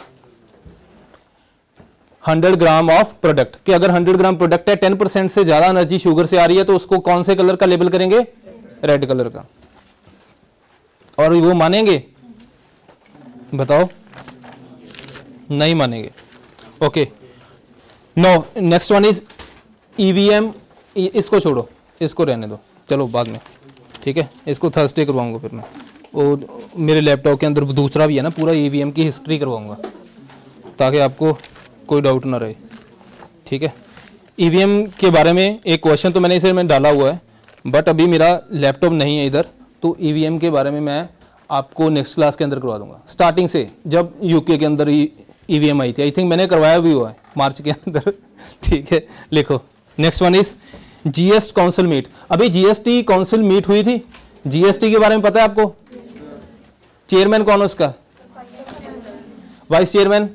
100 gram of product. कि अगर 100 ग्राम product है, 10% से ज्यादा energy sugar से आ रही है तो उसको कौन से कलर का लेबल करेंगे? रेड कलर का। और वो मानेंगे? बताओ, नहीं मानेंगे। Okay, no next one is EVM. इसको छोड़ो, इसको रहने दो, चलो बाद में, ठीक है, इसको थर्सडे करवाऊंगा फिर मैं। वो मेरे लैपटॉप के अंदर दूसरा भी है ना, पूरा ईवीएम की हिस्ट्री करवाऊंगा ताकि आपको कोई डाउट ना रहे। ठीक है, ईवीएम के बारे में एक क्वेश्चन तो मैंने इसे में डाला हुआ है, बट अभी मेरा लैपटॉप नहीं है इधर, तो ईवीएम के बारे में मैं आपको नेक्स्ट क्लास के अंदर करवा दूंगा, स्टार्टिंग से, जब यूके के अंदर ईवीएम आई थी। आई थिंक मैंने करवाया भी हुआ है मार्च के अंदर ठीक है, लिखो next one is GST council meet. अभी जीएसटी काउंसिल मीट हुई थी, जीएसटी के बारे में पता है आपको? चेयरमैन कौन है उसका? Vice chairman,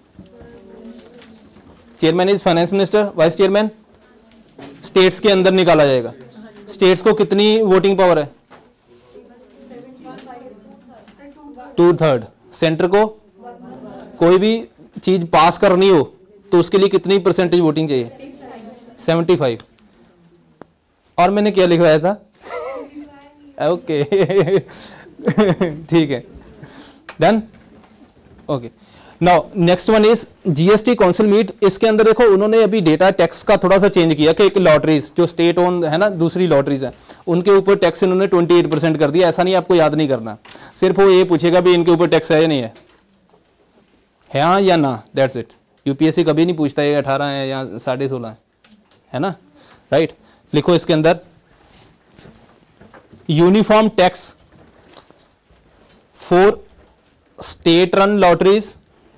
chairman is finance minister, vice chairman states के अंदर निकाला जाएगा। स्टेट्स को कितनी वोटिंग पावर है? 2/3। सेंटर को कोई भी चीज पास करनी हो तो उसके लिए कितनी परसेंटेज वोटिंग चाहिए? 75। और मैंने क्या लिखवाया था? ओके ठीक है, done. Okay, now next one is GST council meet. इसके अंदर देखो उन्होंने अभी डेटा टैक्स का थोड़ा सा चेंज किया कि एक लॉटरीज जो स्टेट ओन है ना, दूसरी लॉटरीज है, उनके ऊपर टैक्स इन्होंने 28% कर दिया। ऐसा नहीं, आपको याद नहीं करना, सिर्फ वो ये पूछेगा भी इनके ऊपर टैक्स है या नहीं है, हाँ या ना, दैट्स इट। यूपीएससी कभी नहीं पूछता है 18 है या 16.5 है ना, राइट। लिखो इसके अंदर uniform tax for state run lotteries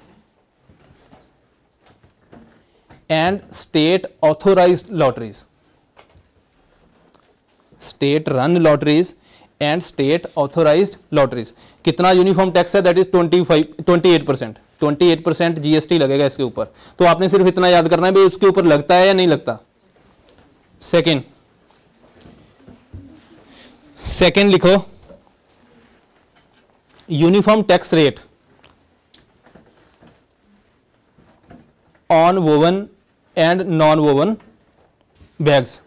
and state authorised lotteries, state run lotteries and state authorised lotteries. कितना यूनिफॉर्म टैक्स है? That is 28%। 28% GST लगेगा इसके ऊपर। तो आपने सिर्फ इतना याद करना है भाई उसके ऊपर लगता है या नहीं लगता। सेकेंड लिखो, uniform tax rate on woven and non woven bags,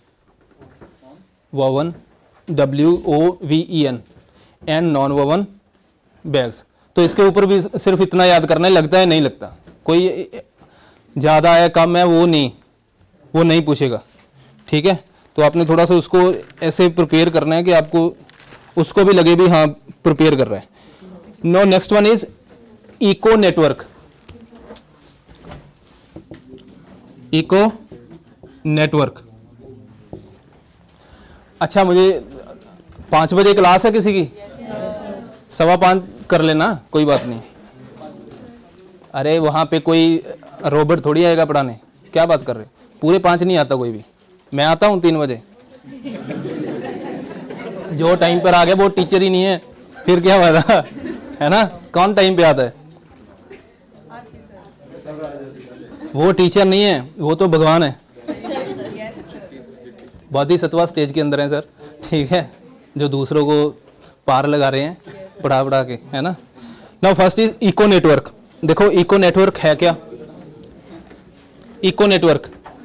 woven WOVEN and non woven bags. तो इसके ऊपर भी सिर्फ इतना याद करना है लगता है नहीं लगता, कोई ज़्यादा है कम है वो नहीं पूछेगा, ठीक है। तो आपने थोड़ा सा उसको ऐसे प्रिपेयर करना है कि आपको उसको भी लगे भी हाँ प्रिपेयर कर रहा है। No next one is eco network. Eco network, अच्छा मुझे 5 बजे क्लास है किसी की, 5:15 कर लेना, कोई बात नहीं। अरे वहाँ पे कोई रोबोट थोड़ी आएगा पढ़ाने, क्या बात कर रहे, पूरे 5 नहीं आता कोई भी, मैं आता हूँ 3 बजे। जो टाइम पर आ गया वो टीचर ही नहीं है, फिर क्या फायदा है ना। कौन टाइम पे आता है, वो टीचर नहीं है, वो तो भगवान है। बोधिसत्व स्टेज के अंदर है सर, ठीक है, जो दूसरों को पार लगा रहे हैं पढ़ा के, है ना। Now first is eco network. देखो इको नेटवर्क है क्या, eco network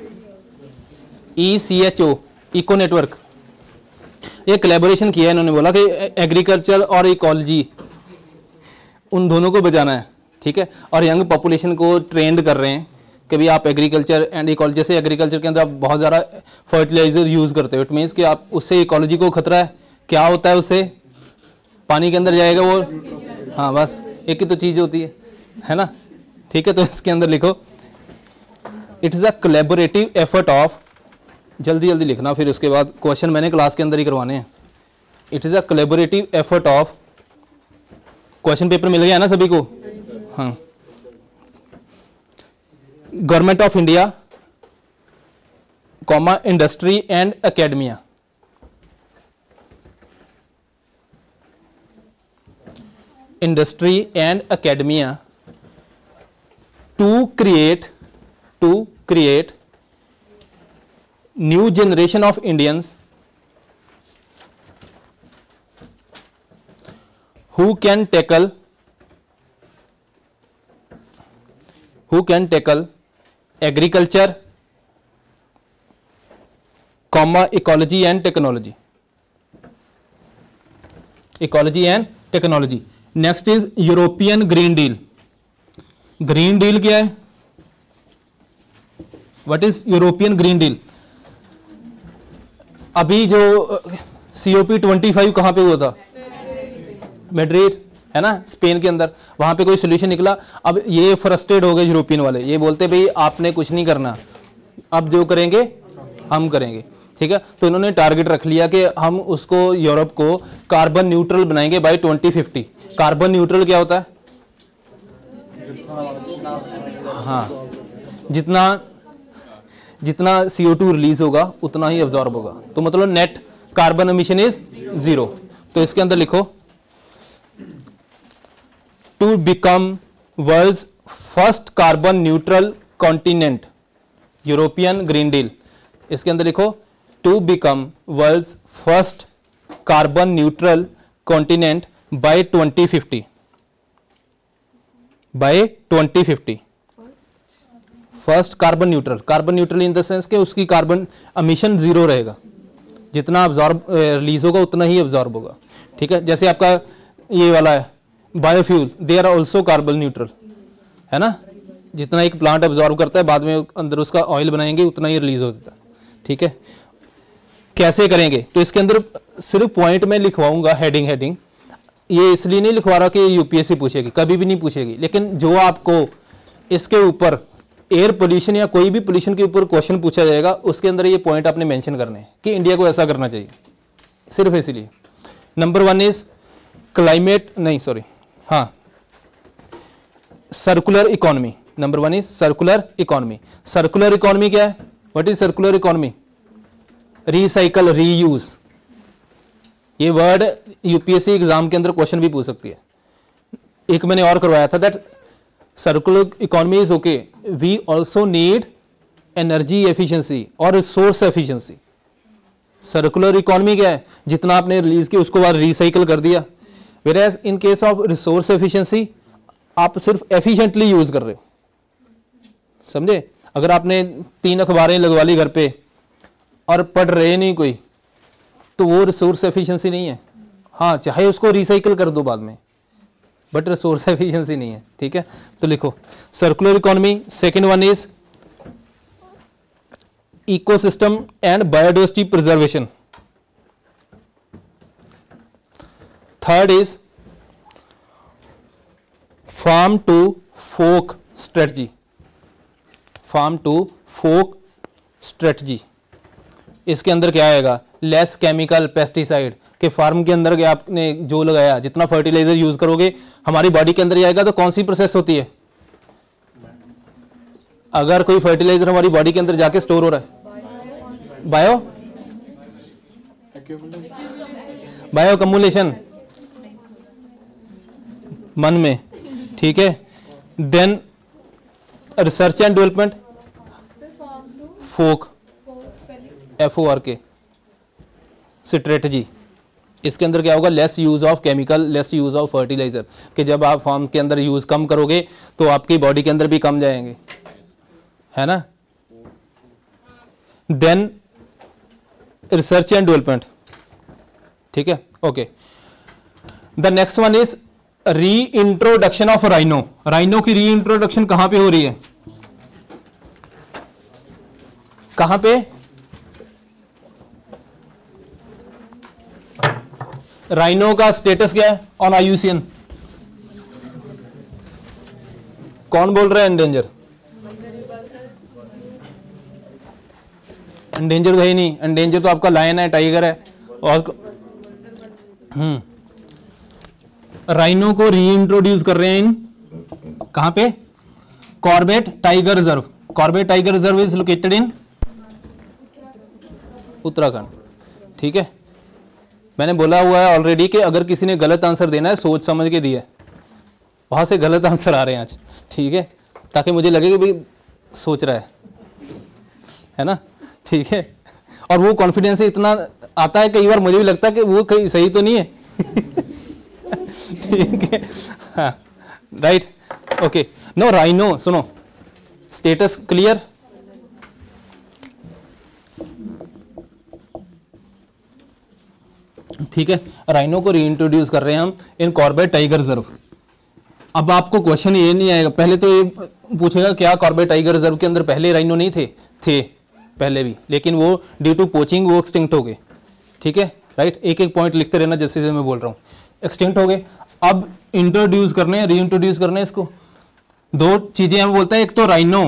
ECHO, eco network, ये कोलैबोरेशन किया है इन्होंने, बोला कि एग्रीकल्चर और इकोलॉजी उन दोनों को बचाना है, ठीक है। और यंग पॉपुलेशन को ट्रेंड कर रहे हैं कि भाई आप एग्रीकल्चर एंड इकोलॉजी, जैसे एग्रीकल्चर के अंदर आप बहुत ज़्यादा फर्टिलाइजर यूज़ करते हो, इट मीन्स कि आप उससे इकोलॉजी को खतरा है। क्या होता है उससे, पानी के अंदर जाएगा वो, हाँ बस एक ही तो चीज़ होती है ना, ठीक है। तो इसके अंदर लिखो it is a collaborative effort of, जल्दी जल्दी लिखना फिर उसके बाद क्वेश्चन मैंने क्लास के अंदर ही करवाने हैं। It is a collaborative effort of, question paper मिल गया ना सभी को, हाँ। Government of India comma industry and academia, industry and academia to create new generation of Indians who can tackle agriculture, ecology and technology. Ecology and technology. Next is European Green Deal. Green Deal क्या है? What is European Green Deal? अभी जो COP25 कहाँ पे हुआ था, Madrid, है ना, स्पेन के अंदर, वहाँ पे कोई सोल्यूशन निकला। अब ये फ्रस्ट्रेट हो गए यूरोपियन वाले, ये बोलते भाई आपने कुछ नहीं करना, अब जो करेंगे हम करेंगे, ठीक है। तो इन्होंने टारगेट रख लिया कि हम उसको यूरोप को कार्बन न्यूट्रल बनाएंगे बाय 2050। कार्बन न्यूट्रल क्या होता है, हाँ, जितना CO2 रिलीज होगा उतना ही अब्जॉर्ब होगा, तो मतलब नेट कार्बन एमिशन इज 0। तो इसके अंदर लिखो to become world's first carbon neutral continent, European green deal. इसके अंदर लिखो to become world's first carbon neutral continent by 2050, by 2050। First carbon neutral in the sense कि उसकी कार्बन एमिशन 0 रहेगा, जितना अब्जॉर्ब रिलीज होगा उतना ही अब्जॉर्ब होगा, ठीक है। जैसे आपका ये वाला है biofuel, they are also carbon neutral, है ना, जितना एक प्लांट अब्जॉर्ब करता है बाद में अंदर उसका ऑयल बनाएंगे उतना ही रिलीज होता है, ठीक है। कैसे करेंगे, तो इसके अंदर सिर्फ पॉइंट में लिखवाऊंगा, हेडिंग। ये इसलिए नहीं लिखवा रहा कि UPSC पूछेगी, कभी भी नहीं पूछेगी, लेकिन जो आपको इसके ऊपर एयर पोल्यूशन या कोई भी पोल्यूशन के ऊपर क्वेश्चन पूछा जाएगा उसके अंदर ये पॉइंट आपने मेंशन करने हैं कि इंडिया को ऐसा करना चाहिए, सिर्फ इसलिए। Number 1 is circular economy. Number 1 is circular economy. Circular economy क्या है, what is circular economy? Recycle, reuse. ये वर्ड UPSC एग्जाम के अंदर क्वेश्चन भी पूछ सकती है। एक मैंने और करवाया था, that circular economy is okay, we also need energy efficiency और रिसोर्स एफिशिएंसी। सर्कुलर इकोनॉमी क्या है, जितना आपने रिलीज किया उसको बाद रिसाइकल कर दिया, where in case of resource efficiency आप सिर्फ एफिशिएंटली यूज कर रहे हो, समझे। अगर आपने 3 अखबारें लगवा ली घर पे और पढ़ रहे नहीं कोई, तो वो रिसोर्स एफिशिएंसी नहीं है। हाँ, चाहे उसको रिसाइकल कर दो बाद में, बट रिसोर्स एफिशिएंसी नहीं है, ठीक है। तो लिखो circular economy, second one is ecosystem and biodiversity preservation, third is farm to fork strategy, farm to fork strategy. इसके अंदर क्या आएगा, लेस केमिकल पेस्टिसाइड, के फार्म के अंदर आपने जो लगाया जितना फर्टिलाइजर यूज करोगे हमारी बॉडी के अंदर जाएगा, तो कौन सी प्रोसेस होती है। अगर कोई फर्टिलाइजर हमारी बॉडी के अंदर जाके स्टोर हो रहा है, बायो अक्यूमुलेशन मन में, ठीक है। Then research and development, fork FORK strategy. इसके अंदर क्या होगा, less use of chemical, less use of fertiliser, कि जब आप फार्म के अंदर यूज कम करोगे तो आपकी बॉडी के अंदर भी कम जाएंगे, है ना। देन रिसर्च एंड डेवलपमेंट, ठीक है, okay. The next one is re introduction of rhino. Rhino की री इंट्रोडक्शन कहां पे हो रही है, कहां पे, राइनो का स्टेटस क्या है ऑन IUCN, कौन बोल रहा है एंडेंजर, एंडेंजर तो है ही नहीं, एंडेंजर तो आपका लायन है, टाइगर है, और राइनो को रीइंट्रोड्यूस कर रहे हैं इन कहां पे, Corbett tiger reserve. Corbett tiger reserve is located in Uttarakhand, ठीक है। मैंने बोला हुआ है ऑलरेडी कि अगर किसी ने गलत आंसर देना है सोच समझ के दिया, वहां से गलत आंसर आ रहे हैं आज, ठीक है, ताकि मुझे लगे कि भाई सोच रहा है ना, ठीक है। और वो कॉन्फिडेंस इतना आता है, कई बार मुझे भी लगता है कि वो कहीं सही तो नहीं है ठीक है, हाँ, राइट, ओके। नो राइनो, सुनो, स्टेटस क्लियर, ठीक है। राइनो को रीइंट्रोड्यूस कर रहे हैं हम इन कॉर्बेट टाइगर रिजर्व। अब आपको क्वेश्चन ये नहीं आएगा, पहले तो ये पूछेगा क्या कॉर्बेट टाइगर रिजर्व के अंदर पहले राइनो नहीं थे पहले भी, लेकिन वो ड्यू टू पोचिंग वो एक्सटिंक्ट हो गए, ठीक है, राइट। एक एक पॉइंट लिखते रहना जैसे जैसे मैं बोल रहा हूँ, एक्सटिंक्ट हो गए। अब इंट्रोड्यूस करने हैं, रीइंट्रोड्यूस करने हैं इसको। दो चीजें हम बोलते हैं, एक तो राइनो,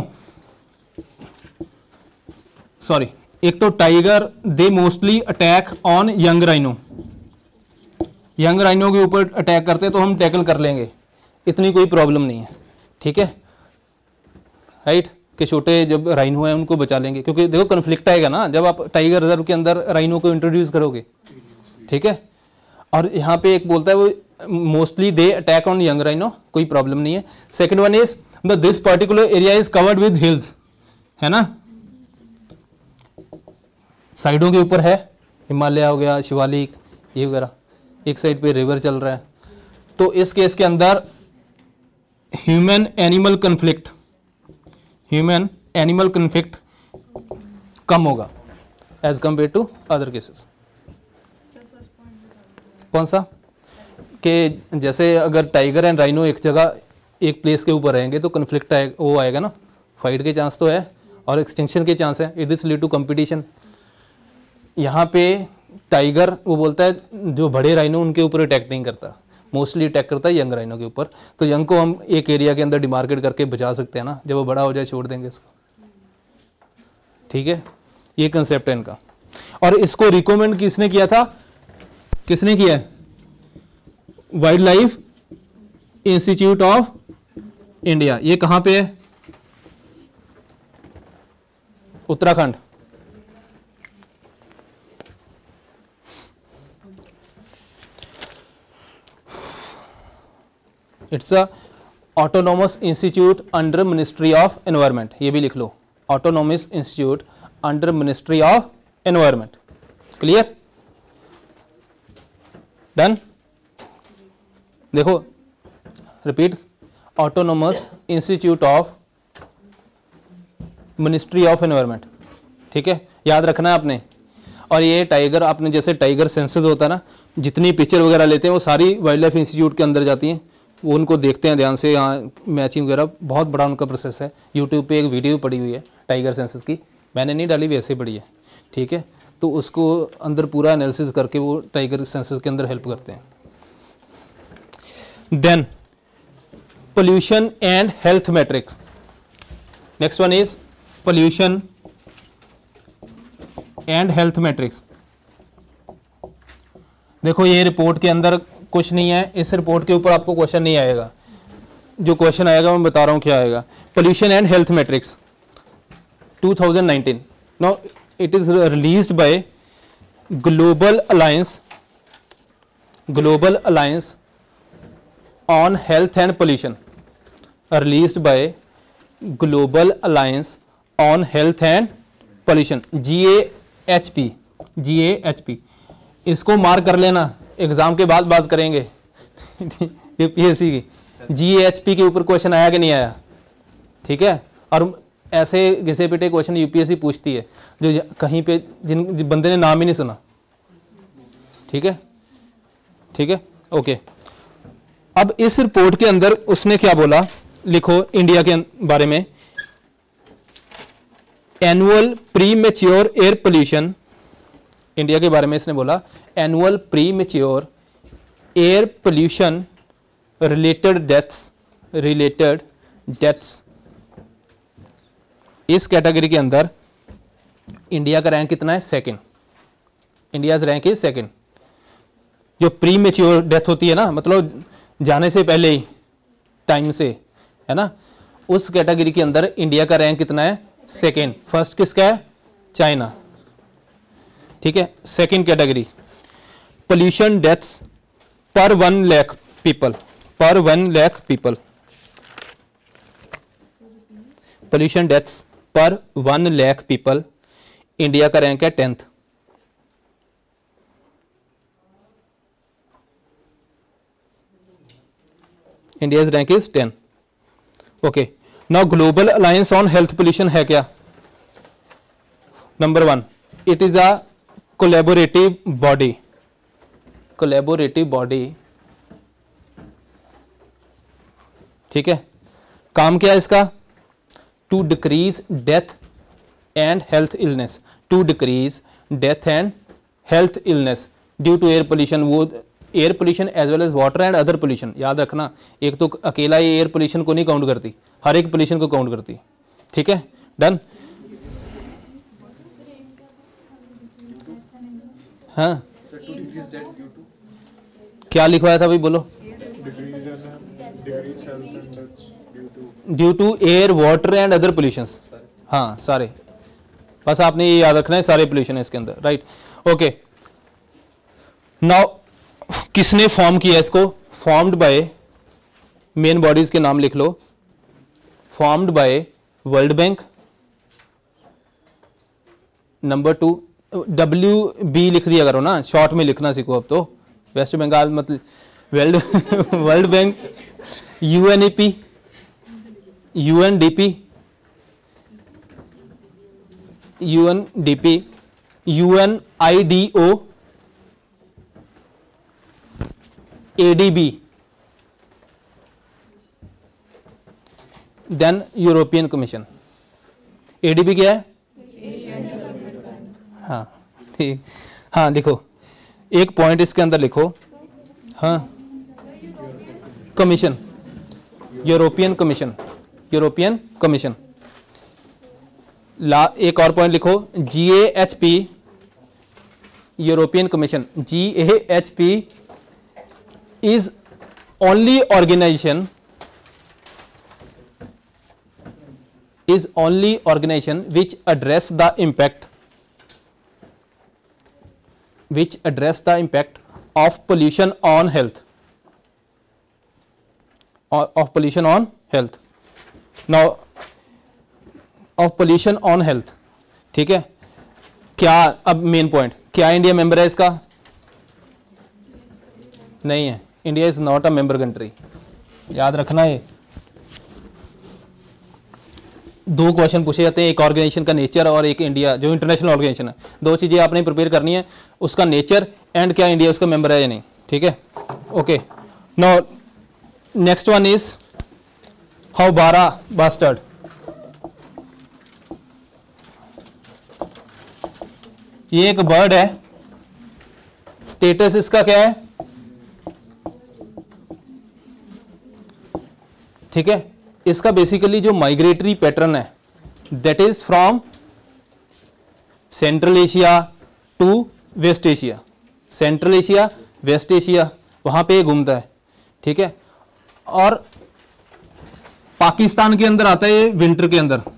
सॉरी, एक तो tiger, they mostly attack on young rhino, young rhino के ऊपर अटैक करते तो हम टैकल कर लेंगे, इतनी कोई प्रॉब्लम नहीं है, ठीक है, राइट, कि छोटे जब राइनो है उनको बचा लेंगे, क्योंकि देखो कन्फ्लिक्ट आएगा ना जब आप टाइगर रिजर्व के अंदर राइनो को इंट्रोड्यूस करोगे, ठीक है। और यहाँ पे एक बोलता है वो mostly they attack on young rhino, कोई प्रॉब्लम नहीं है। Second one is this particular area is covered with hills, है ना, साइडों के ऊपर है, हिमालय हो गया, शिवालिक, ये वगैरह, एक साइड पे रिवर चल रहा है। तो इस केस के अंदर human animal conflict, human animal conflict कम होगा as compare to other cases. कौन सा, कि जैसे अगर टाइगर एंड राइनो एक जगह एक प्लेस के ऊपर रहेंगे तो कन्फ्लिक्ट वो आएगा ना, फाइट के चांस तो है और एक्सटिंक्शन के चांस है, it this lead to competition. यहाँ पे टाइगर वो बोलता है जो बड़े राइनो उनके ऊपर अटैक नहीं करता, मोस्टली अटैक करता है यंग राइनो के ऊपर। तो यंग को हम एक एरिया के अंदर डिमार्केट करके बचा सकते हैं ना, जब वो बड़ा हो जाए छोड़ देंगे इसको, ठीक है, ये कंसेप्ट है इनका। और इसको रिकमेंड किसने किया था, किसने किया है, wild life institute of India. ये कहां पे है, Uttarakhand. It's a autonomous institute under ministry of environment, ये भी लिख लो, autonomous institute under ministry of environment. Clear, done. देखो repeat, autonomous institute of ministry of environment, ठीक है, याद रखना है आपने। और ये टाइगर, आपने जैसे टाइगर सेंसस होता है ना, जितनी पिक्चर वगैरह लेते हैं वो सारी वाइल्ड लाइफ इंस्टीट्यूट के अंदर जाती हैं, वो उनको देखते हैं ध्यान से, यहाँ मैचिंग वगैरह बहुत बड़ा उनका प्रोसेस है। यूट्यूब पे एक वीडियो पड़ी हुई है टाइगर सेंसस की, मैंने नहीं डाली, वैसे पड़ी है, ठीक है, तो उसको अंदर पूरा एनालिसिस करके वो टाइगर सेंसस के अंदर हेल्प करते हैं। Then pollution and health matrix, next one is pollution and health matrix. देखो ये रिपोर्ट के अंदर कुछ नहीं है, इस रिपोर्ट के ऊपर आपको क्वेश्चन नहीं आएगा, जो क्वेश्चन आएगा मैं बता रहा हूं क्या आएगा। Pollution and health matrix 2019, now it is released by global alliance on health and pollution, released by global alliance on health and pollution, GAHP। इसको मार्क कर लेना, एग्जाम के बाद बात करेंगे यूपीएससी की। GAHP के ऊपर क्वेश्चन आया कि नहीं आया, ठीक है। और ऐसे घिसे पिटे क्वेश्चन यूपीएससी पूछती है जो कहीं पे जिन बंदे ने नाम ही नहीं सुना, ठीक है, ठीक है, ओके। अब इस रिपोर्ट के अंदर उसने क्या बोला, लिखो इंडिया के बारे में, annual pre mature air pollution, India के बारे में इसने बोला annual pre mature air pollution related deaths, इस कैटेगरी के अंदर इंडिया का रैंक कितना है, second. India's rank is second. जो प्री मेच्योर डेथ होती है ना, मतलब जाने से पहले ही टाइम से, है ना, उस कैटेगरी के अंदर इंडिया का रैंक कितना है, सेकेंड। फर्स्ट किसका है, चाइना, ठीक है। सेकेंड कैटेगरी पोल्यूशन डेथ्स पर 1 लाख पीपल, पोल्यूशन डेथ्स पर 1 लाख पीपल, इंडिया का रैंक है 10th। India's rank is 10, okay. Now global alliance on health pollution है क्या, number 1, it is a collaborative body, ठीक है। काम क्या है इसका, to decrease death and health illness, due to air pollution. वो air pollution as well as water and other pollution, याद रखना, एक तो अकेला ये एयर पोल्यूशन को नहीं काउंट करती, हर एक पोल्यूशन को काउंट करती, ठीक है, डन। हाँ क्या लिखवाया था भाई, बोलो, due to air water and other pollutions, हाँ सारे, बस आपने ये याद रखना है, सारे पोल्यूशन है इसके अंदर, राइट, ओके। नाउ किसने फॉर्म किया इसको, फॉर्म्ड बाय, मेन बॉडीज के नाम लिख लो, formed by world bank, number 2 WB लिख दिया करो ना, शॉर्ट में लिखना सीखो अब तो, वेस्ट बंगाल मतलब world bank, UNEP, UNDP, UNIDO, ADB, then European commission. ADB क्या है, हाँ ठीक, हाँ लिखो, एक पॉइंट इसके अंदर लिखो, हाँ कमीशन, यूरोपियन कमीशन। एक और पॉइंट लिखो, GAHP, European commission. GAHP is only organization which address the impact of pollution on health. Of pollution on health. Now of pollution on health, ठीक है, क्या अब मेन पॉइंट, क्या इंडिया मेंबर है इसका? नहीं है, India is not a member country, याद रखना। ये दो क्वेश्चन पूछे जाते हैं, एक ऑर्गेनाइजेशन का नेचर और एक इंडिया जो इंटरनेशनल ऑर्गेनाइजेशन है। दो चीजें आपने प्रिपेयर करनी है, उसका नेचर एंड क्या इंडिया उसका मेंबर है या नहीं, ठीक है। Okay, now next one is houbara bustard. ये एक बर्ड है, स्टेटस इसका क्या है, ठीक है। इसका बेसिकली जो माइग्रेटरी पैटर्न है that is from central Asia to west Asia, central Asia west Asia वहां पे घूमता है, ठीक है। और पाकिस्तान के अंदर आता है ये विंटर के अंदर,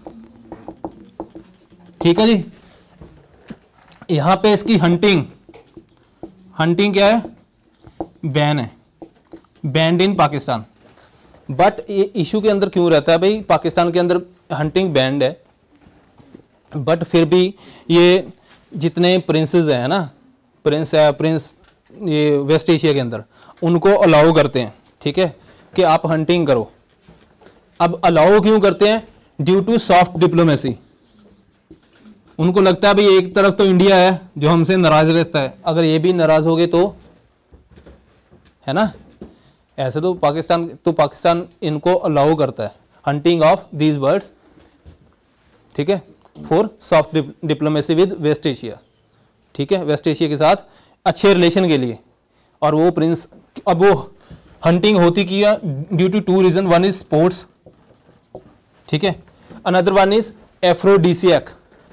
ठीक है जी। यहां पे इसकी हंटिंग क्या है, बैन है, बैंड इन पाकिस्तान। बट ये इशू के अंदर क्यों रहता है भाई, पाकिस्तान के अंदर हंटिंग बैंड है, बट फिर भी ये जितने प्रिंसेस हैं ना, प्रिंस ये वेस्ट एशिया के अंदर उनको अलाउ करते हैं, ठीक है, कि आप हंटिंग करो। अब अलाउ क्यों करते हैं, ड्यू टू सॉफ्ट डिप्लोमेसी। उनको लगता है भाई एक तरफ तो इंडिया है जो हमसे नाराज रहता है, अगर ये भी नाराज हो गए तो, है ना, ऐसे तो पाकिस्तान इनको अलाउ करता है हंटिंग ऑफ दीज बर्ड्स, ठीक है, for soft diplomacy with west Asia, ठीक है, वेस्ट एशिया के साथ अच्छे रिलेशन के लिए। और वो प्रिंस, अब वो हंटिंग होती की due to two reason, one is sports, ठीक है, another one is aphrodisiac,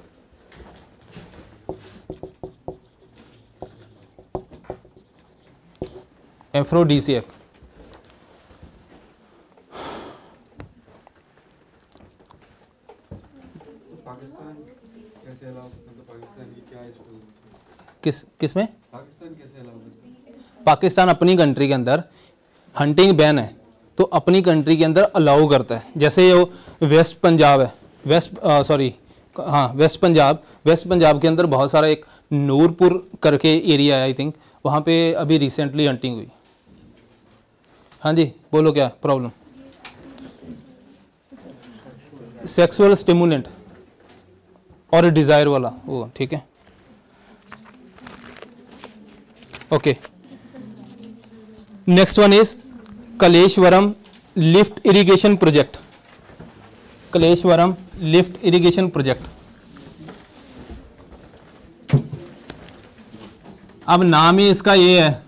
aphrodisiac. किस में पाकिस्तान कैसे अलाउ करता है? पाकिस्तान अपनी कंट्री के अंदर हंटिंग बैन है तो अपनी कंट्री के अंदर अलाउ करता है। जैसे ये वेस्ट पंजाब है, वेस्ट पंजाब के अंदर बहुत सारा एक नूरपुर करके एरिया है, आई थिंक वहाँ पे अभी रिसेंटली हंटिंग हुई। हाँ जी बोलो क्या प्रॉब्लम? सेक्सुअल स्टिमुलेंट और डिजायर वाला वो, ठीक है, okay. Next one is Kaleshwaram lift irrigation project, Kaleshwaram lift irrigation project. अब नाम ही इसका ये है,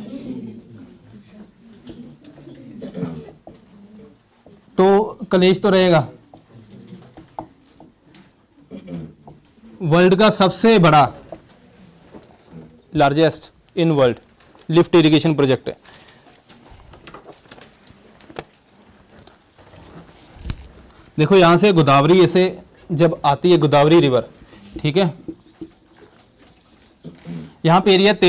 तो कलेश तो रहेगा। वर्ल्ड का सबसे बड़ा largest in world lift irrigation project है। देखो यहां से गोदावरी ऐसे जब आती है, गोदावरी रिवर, ठीक है, यहां पे एरिया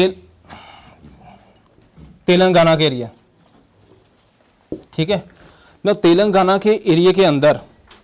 तेलंगाना के एरिया, ठीक है ना। तेलंगाना के एरिया के अंदर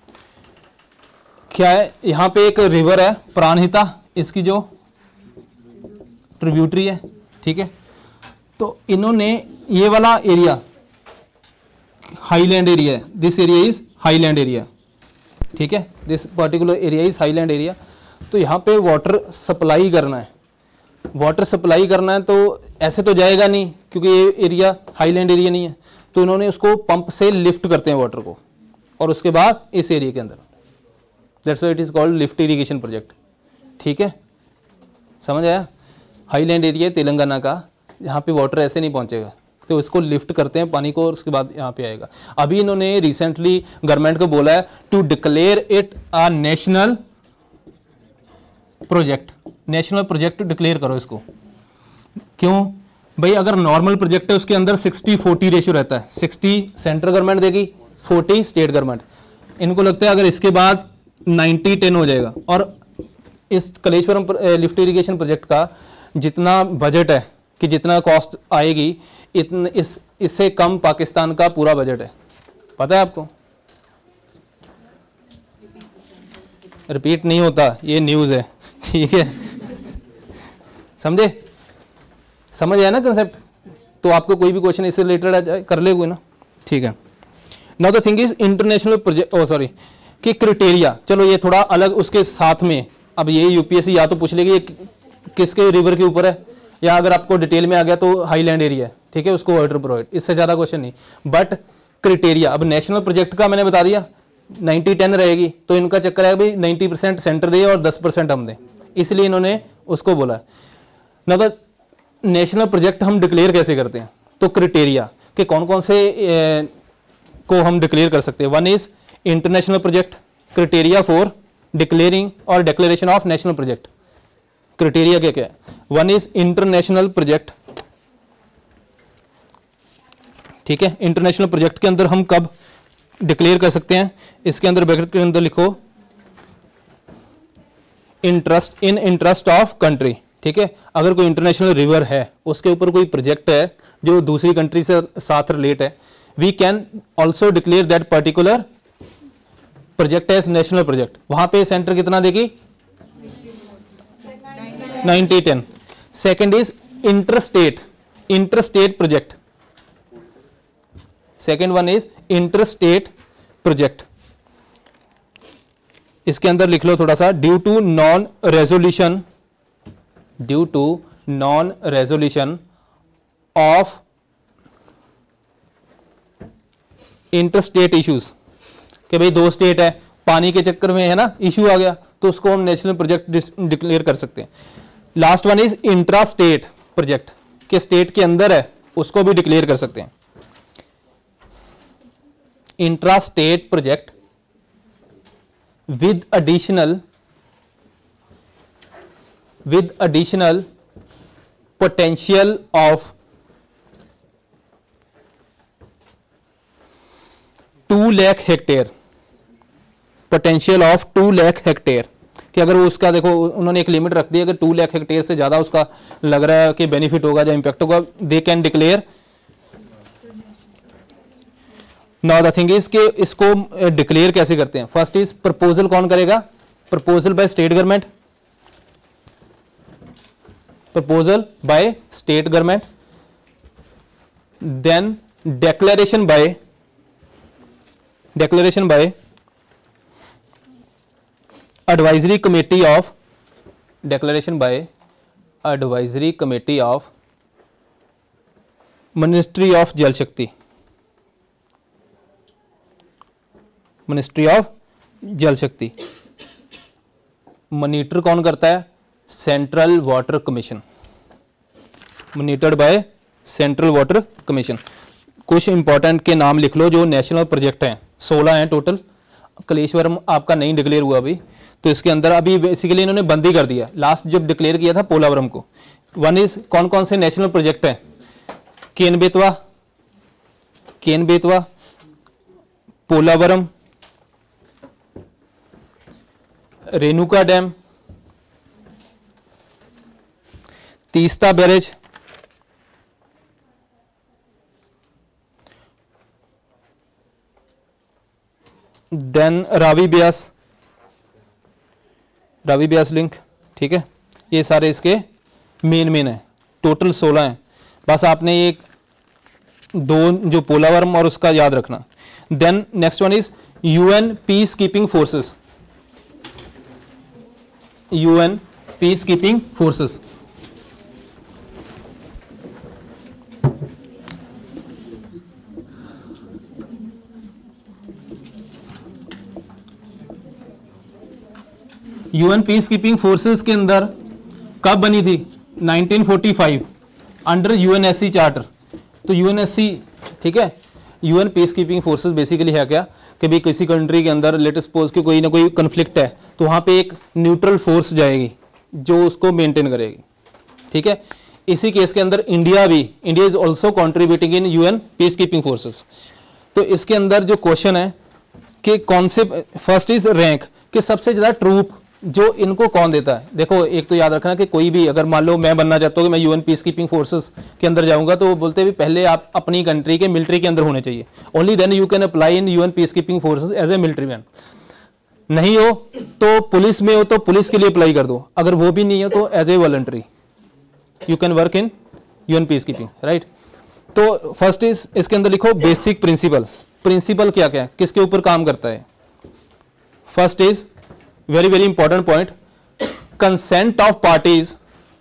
क्या है, यहां पे एक रिवर है प्राणहिता, इसकी जो ट्रिब्यूटरी है, ठीक है। तो इन्होंने ये वाला एरिया हाईलैंड एरिया है, this area is highland area, ठीक है, this particular area is highland area. तो यहाँ पे वाटर सप्लाई करना है, वाटर सप्लाई करना है तो ऐसे तो जाएगा नहीं क्योंकि ये एरिया हाईलैंड एरिया नहीं है, तो इन्होंने उसको पंप से लिफ्ट करते हैं वाटर को, और उसके बाद इस एरिया के अंदर, that's why it is called lift irrigation project, ठीक है, समझ आया। हाईलैंड एरिया तेलंगाना का, यहाँ पे वाटर ऐसे नहीं पहुंचेगा, तो इसको लिफ्ट करते हैं पानी को और उसके बाद यहाँ पे आएगा। अभी इन्होंने रिसेंटली गवर्नमेंट को बोला है to declare it a national project, national project declare करो इसको। क्यों भाई, अगर नॉर्मल प्रोजेक्ट है उसके अंदर 60-40 रेशियो रहता है, 60 सेंट्रल गवर्नमेंट देगी, 40 स्टेट गवर्नमेंट। इनको लगता है अगर इसके बाद 90-10 हो जाएगा। और इस कलेश्वरम लिफ्ट इरिगेशन प्रोजेक्ट का जितना बजट है कि जितना कॉस्ट आएगी, इससे कम पाकिस्तान का पूरा बजट है, पता है आपको? रिपीट नहीं होता, ये न्यूज़ है, ठीक है, समझे? समझ आया ना कंसेप्ट? तो आपको कोई भी क्वेश्चन इससे रिलेटेड आ जाए कर ले कोई ना, ठीक है। Now the thing is international project, oh sorry, कि क्राइटेरिया, चलो ये थोड़ा अलग उसके साथ में। अब ये यूपीएससी या तो पूछ लेगी ये किसके रिवर के ऊपर है, या अगर आपको डिटेल में आ गया तो हाईलैंड एरिया है, ठीक है, उसको वाटर प्रोवाइड, इससे ज़्यादा क्वेश्चन नहीं। बट क्राइटेरिया, अब नेशनल प्रोजेक्ट का मैंने बता दिया 90-10 रहेगी, तो इनका चक्कर है भाई 90% सेंटर दे और 10% हम दें, इसलिए इन्होंने उसको बोला। ना तो नेशनल प्रोजेक्ट हम डिक्लेयर कैसे करते हैं, तो क्राइटेरिया कि कौन कौन से को हम डिक्लेयर कर सकते हैं। One is international project, criteria for declaring और declaration of national project. Criteria क्या क्या है? वन इज इंटरनेशनल प्रोजेक्ट, ठीक है, इंटरनेशनल प्रोजेक्ट के अंदर हम कब डिक्लेयर कर सकते हैं, इसके अंदर ब्रैकेट के अंदर लिखो interest, in interest of country, ठीक है। अगर कोई इंटरनेशनल रिवर है, उसके ऊपर कोई प्रोजेक्ट है जो दूसरी कंट्री से साथ रिलेट है, we can also declare that particular project as national project. वहां पे सेंटर कितना देगी? 90-10। Second is interstate, interstate project, second one is interstate project. इसके अंदर लिख लो थोड़ा सा, due to non resolution, due to non resolution of interstate issues, कि भाई दो स्टेट है, पानी के चक्कर में है ना इशू आ गया, तो उसको हम नेशनल प्रोजेक्ट डिक्लेयर कर सकते हैं। Last one is intra state project, के स्टेट के अंदर है उसको भी डिक्लेयर कर सकते हैं। Intra state project with additional potential of 2 lakh hectare, potential of 2 lakh hectare, कि अगर वो उसका देखो उन्होंने एक लिमिट रख दी, अगर 2 लाख हेक्टेयर से ज्यादा उसका लग रहा है कि बेनिफिट होगा या इंपैक्ट होगा, they can declare. Now the thing is कि इसको डिक्लेयर कैसे करते हैं। फर्स्ट इज प्रपोजल कौन करेगा? Proposal by state government, proposal by state government, then declaration by advisory committee of, declaration by advisory committee of Ministry of Jal Shakti, ministry of Jal Shakti. Monitor कौन करता है? Central water commission, monitored by central water commission. कुछ important के नाम लिख लो जो national project हैं, 16 हैं टोटल। कलेश्वरम आपका नहीं डिक्लेयर हुआ अभी, तो इसके अंदर अभी बेसिकली इन्होंने बंद ही कर दिया, लास्ट जब डिक्लेयर किया था पोलावरम को। वन इज कौन कौन से नेशनल प्रोजेक्ट हैं? Ken Betwa, Polavaram, Renuka dam, Teesta barrage, then Ravi Beas link, ठीक है। ये सारे इसके मेन है, टोटल 16 हैं। बस आपने ये दो जो पोलावरम और उसका याद रखना। Then next one is UN peace keeping forces, UN peace keeping forces. UN peace keeping forces के अंदर कब बनी थी? 1945 अंडर यूएनएससी चार्टर। तो यूएनएससी, ठीक है, UN peace keeping forces basically है क्या कि भाई किसी कंट्री के अंदर लेट सपोज कि कोई ना कोई कन्फ्लिक्ट है, तो वहाँ पे एक न्यूट्रल फोर्स जाएगी जो उसको मेंटेन करेगी, ठीक है। इसी केस के अंदर India is also contributing in UN peace keeping forces. तो इसके अंदर जो क्वेश्चन है कि कौन से, फर्स्ट इज रैंक, कि सबसे ज़्यादा ट्रूप जो इनको कौन देता है? देखो एक तो याद रखना कि कोई भी अगर मान लो मैं बनना चाहता हूँ कि मैं यूएन पीस कीपिंग फोर्सेस के अंदर जाऊंगा, तो वो बोलते हैं पहले आप अपनी कंट्री के मिलिट्री के अंदर होने चाहिए, only then you can apply in UN peace keeping forces as a military man. नहीं हो तो पुलिस में हो तो पुलिस के लिए अप्लाई कर दो, अगर वो भी नहीं हो तो as a voluntary you can work in UN peace keeping, right. तो फर्स्ट इज, इसके अंदर लिखो बेसिक प्रिंसिपल। प्रिंसिपल क्या क्या है, किसके ऊपर काम करता है? First is very very important point, consent of parties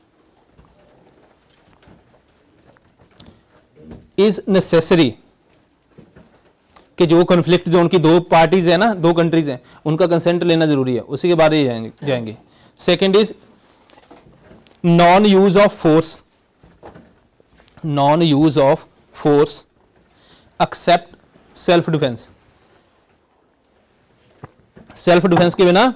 is necessary, कि जो कॉन्फ्लिक्ट जोन की दो पार्टीज है ना, दो कंट्रीज हैं, उनका कंसेंट लेना जरूरी है, उसी के बाद ही जाएंगे। Second is non use of force, non use of force except self defence. Self defence के बिना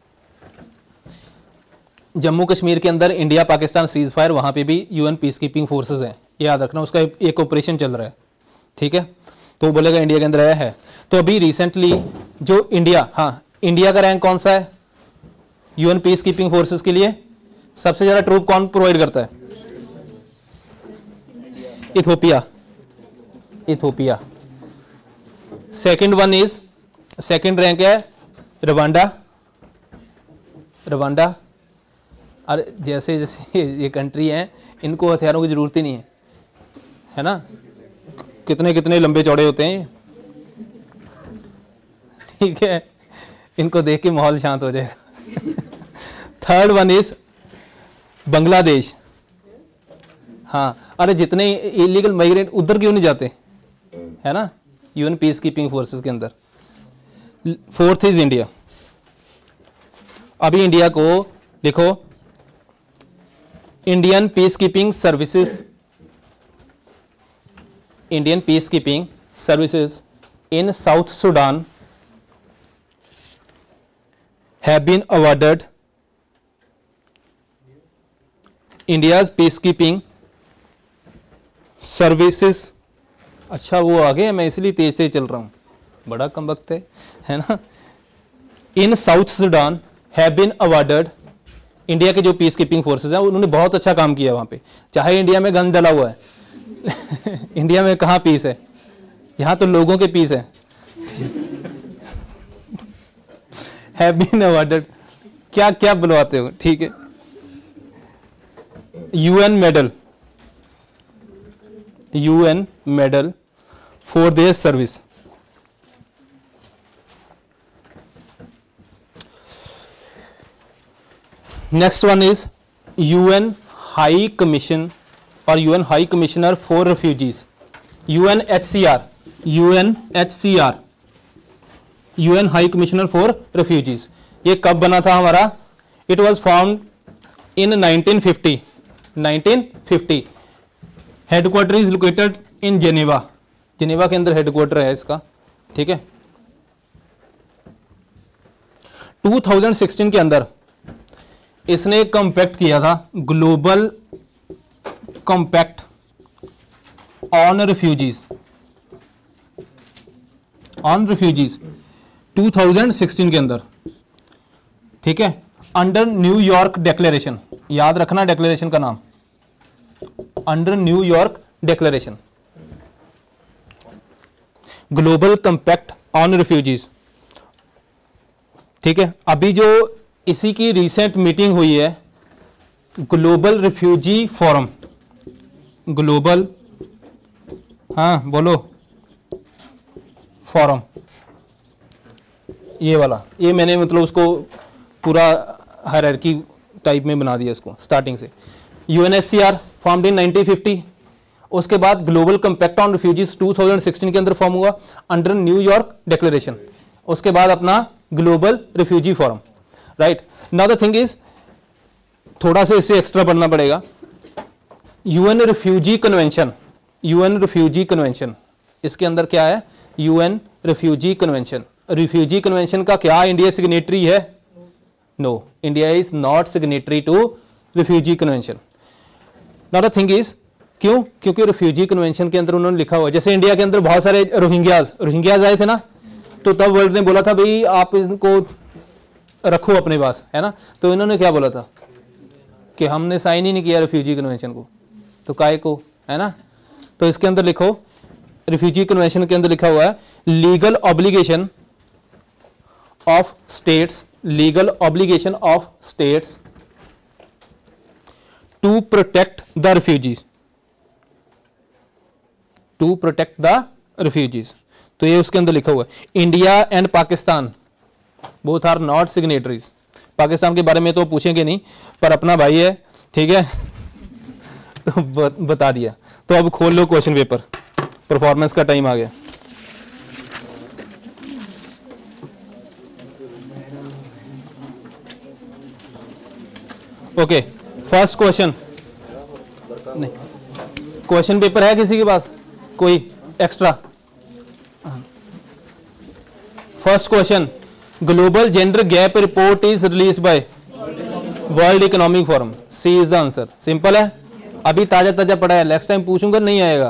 जम्मू कश्मीर के अंदर इंडिया पाकिस्तान सीज फायर, वहां पे भी यूएन पीस कीपिंग फोर्सेस हैं, याद रखना, उसका एक ऑपरेशन चल रहा है, ठीक है। तो बोलेगा इंडिया के अंदर आया है। तो अभी रिसेंटली जो इंडिया, हाँ इंडिया का रैंक कौन सा है यूएन पीस कीपिंग फोर्सेस के लिए? सबसे ज्यादा ट्रूप कौन प्रोवाइड करता है? Ethiopia, Ethiopia. Second one is, second rank है रवांडा, रवांडा। अरे जैसे जैसे ये कंट्री है, इनको हथियारों की जरूरत ही नहीं है ना, कितने कितने लंबे चौड़े होते हैं ये, ठीक है, इनको देख के माहौल शांत हो जाएगा। Third one is Bangladesh. हाँ, अरे जितने इलीगल माइग्रेंट उधर क्यों नहीं जाते, है ना, यूएन पीस कीपिंग फोर्सेस के अंदर। Fourth is India. अभी इंडिया को लिखो, Indian peace keeping services, Indian peace keeping services in South Sudan have been awarded India's peace keeping services. अच्छा वो आगे, मैं इसलिए तेज तेज चल रहा हूं, बड़ा कम वक्त है ना। In South Sudan have been awarded, India के जो पीस कीपिंग फोर्सेज हैं उन्होंने बहुत अच्छा काम किया वहां पे, चाहे इंडिया में गन डला हुआ है। इंडिया में कहाँ पीस है, यहां तो लोगों के पीस है। हैव बीन अवार्डेड, क्या क्या बुलवाते हो, ठीक है। UN medal, UN medal for their service. Next one is UN high commission और UN high commissioner for refugees, UNHCR, UNHCR, UN high commissioner for refugees. ये कब बना था हमारा? It was found in 1950, 1950। Headquarter is located in Geneva, Geneva के अंदर headquarter है इसका, ठीक है। 2016 के अंदर इसने एक कॉम्पैक्ट किया था, global compact on refugees, on refugees 2016 के अंदर, ठीक है, अंडर न्यूयॉर्क डिक्लेरेशन। याद रखना डिक्लेरेशन का नाम, under New York declaration, global compact on refugees, ठीक है। अभी जो इसी की रिसेंट मीटिंग हुई है, ग्लोबल रिफ्यूजी फोरम, ग्लोबल, हाँ बोलो, फोरम, ये वाला, ये मैंने मतलब उसको पूरा हायरार्की टाइप में बना दिया इसको स्टार्टिंग से। यूएनएचसीआर फॉर्म्ड इन 1950, उसके बाद ग्लोबल कॉम्पैक्ट ऑन रिफ्यूजीज 2016 के अंदर फॉर्म हुआ अंडर न्यूयॉर्क डिक्लेरेशन, उसके बाद अपना global refugee forum, right. Now the thing is, थोड़ा सा इससे एक्स्ट्रा पढ़ना पड़ेगा। UN refugee convention, UN refugee convention, इसके अंदर क्या है? UN refugee convention. Refugee convention का क्या इंडिया सिग्नेटरी है? No, India is not signatory to refugee convention. Now the thing is, क्यों? क्योंकि रिफ्यूजी कन्वेंशन के अंदर उन्होंने लिखा हुआ, जैसे इंडिया के अंदर बहुत सारे रोहिंग्याज आए थे ना, तो तब वर्ल्ड ने बोला था भाई आप इनको रखो अपने पास, है ना। तो इन्होंने क्या बोला था कि हमने साइन ही नहीं किया रिफ्यूजी कन्वेंशन को, तो काय को, है ना। तो इसके अंदर लिखो, रिफ्यूजी कन्वेंशन के अंदर लिखा हुआ है legal obligation of states, legal obligation of states to protect the refugees, to protect the refugees. तो ये उसके अंदर लिखा हुआ है। India and Pakistan both are not signatories. Pakistan के बारे में तो पूछेंगे नहीं, पर अपना भाई है, ठीक है। तो बता दिया। तो अब खोल लो क्वेश्चन पेपर, परफॉर्मेंस का टाइम आ गया। ओके, फर्स्ट क्वेश्चन, नहीं क्वेश्चन पेपर है किसी के पास कोई extra? First question, global gender gap report is released by world economic forum, C is the answer. Simple है, अभी ताजा ताजा पढ़ा है, नेक्स्ट टाइम पूछूंगा नहीं आएगा।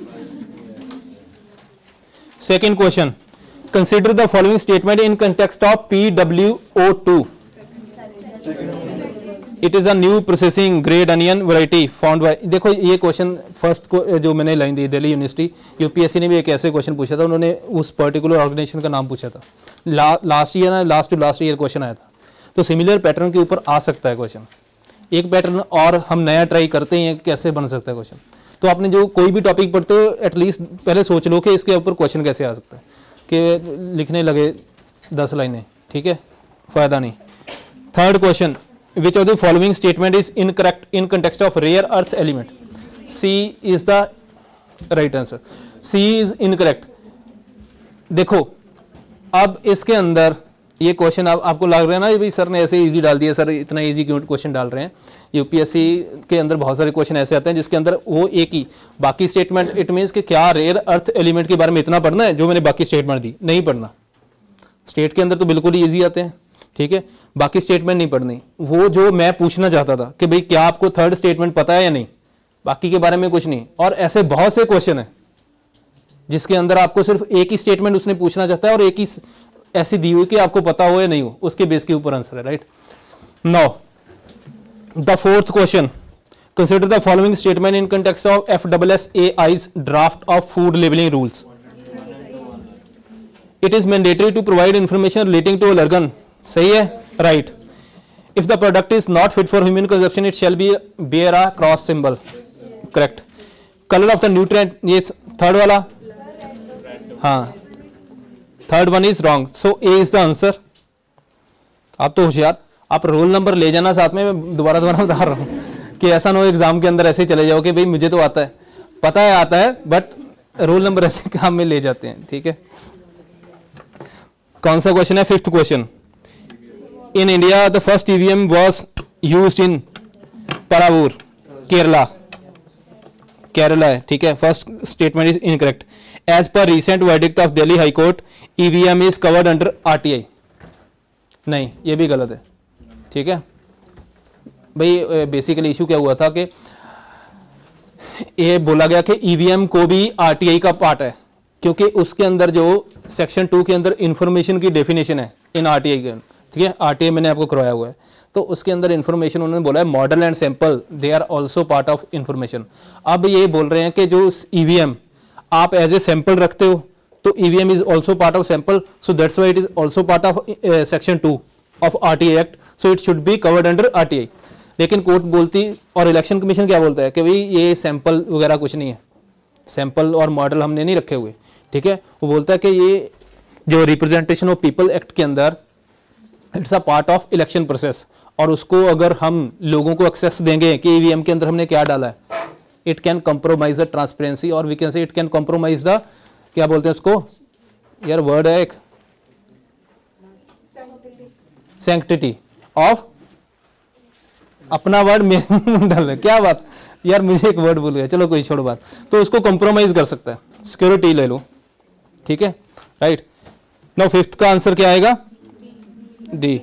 Second question, consider the following statement in context of PWO2, it is a new processing grade onion variety found by. देखो ये क्वेश्चन फर्स्ट को जो मैंने लाइन दी, दिल्ली यूनिवर्सिटी यूपीएससी ने भी एक ऐसे क्वेश्चन पूछा था, उन्होंने उस पर्टिकुलर ऑर्गेनाइजेशन का नाम पूछा था। लास्ट ईयर ना, last to last year question आया था। तो सिमिलर पैटर्न के ऊपर आ सकता है क्वेश्चन, एक पैटर्न और हम नया ट्राई करते हैं कैसे बन सकता है क्वेश्चन। तो आपने जो कोई भी टॉपिक पढ़ते हो एटलीस्ट पहले सोच लो कि इसके ऊपर क्वेश्चन कैसे आ सकता है, कि लिखने लगे 10 लाइनें, ठीक है, फायदा नहीं। Third question, which of the following statement is incorrect in context of rare earth element? C is the right answer. C is incorrect. देखो अब इसके अंदर ये क्वेश्चन आपको लग रहा है ना भाई सर ने ऐसे इजी डाल दिया, सर इतना इजी क्यों क्वेश्चन डाल रहे हैं। यूपीएससी के अंदर बहुत सारे क्वेश्चन ऐसे आते हैं जिसके अंदर वो एक ही बाकी स्टेटमेंट, इट मीन्स कि क्या रेयर अर्थ एलिमेंट के बारे में इतना पढ़ना है जो मैंने बाकी स्टेटमेंट दी, नहीं पढ़ना। स्टेट के अंदर तो बिल्कुल ही ईजी आते हैं, ठीक है, बाकी स्टेटमेंट नहीं पढ़नी। वो जो मैं पूछना चाहता था कि भाई क्या आपको थर्ड स्टेटमेंट पता है या नहीं, बाकी के बारे में कुछ नहीं। और ऐसे बहुत से क्वेश्चन है जिसके अंदर आपको सिर्फ एक ही स्टेटमेंट उसने पूछना चाहता है और एक ही ऐसी दी हुई कि आपको पता हो या नहीं हो, उसके बेस के ऊपर आंसर है, right. Now the fourth question, consider the following statement in context of FSSAI's draft of food labelling rules. It is mandatory to provide information relating to allergen, सही है, right. If the product is not fit for human consumption it shall be bear a cross symbol, correct. Colour of the nutrient, ये third वाला, हाँ third one is wrong, so A is the answer. आप तो होशियार, आप roll number ले जाना साथ में, मैं दोबारा बता रहा हूं कि ऐसा ना हो एग्जाम के अंदर ऐसे चले जाओ कि भाई मुझे तो आता है, पता है आता है, बट रोल नंबर ऐसे काम में ले जाते हैं, ठीक है। कौन सा क्वेश्चन है? Fifth question, in India the first EVM was used in Paravur, Kerala है, ठीक है। First statement is incorrect. As per recent verdict of Delhi high court EVM is covered under RTI, नहीं ये भी गलत है, ठीक है भाई। बेसिकली इशू क्या हुआ था कि ये बोला गया कि EVM को भी RTI का पार्ट है, क्योंकि उसके अंदर जो सेक्शन 2 के अंदर इंफॉर्मेशन की डेफिनेशन है इन RTI के, ठीक है, RTI मैंने आपको करवाया हुआ है, तो उसके अंदर इंफॉर्मेशन उन्होंने बोला है model and sample they are also part of information. अब ये बोल रहे हैं कि जो EVM आप एज ए सैंपल रखते हो तो EVM is also part of sample, so that's why it is also part of section 2 of RTI act, so it should be covered under RTI। लेकिन कोर्ट बोलती और इलेक्शन कमीशन क्या बोलता है कि भाई ये सैंपल वगैरह कुछ नहीं है, सैंपल और मॉडल हमने नहीं रखे हुए, ठीक है। वो बोलता है कि ये जो रिप्रेजेंटेशन ऑफ पीपल एक्ट के अंदर it's a part of election process, और उसको अगर हम लोगों को एक्सेस देंगे कि EVM के अंदर हमने क्या डाला है, it can compromise the transparency, और we can say it can compromise the, क्या बोलते हैं उसको यार, वर्ड है एक, सैंक्टिटी ऑफ, अपना वर्ड में डाल, क्या बात यार, मुझे एक वर्ड भूल गया, चलो कोई छोड़ो बात। तो उसको कंप्रोमाइज कर सकता है, सिक्योरिटी ले लो, ठीक है, राइट। नाउ फिफ्थ का आंसर क्या आएगा? D,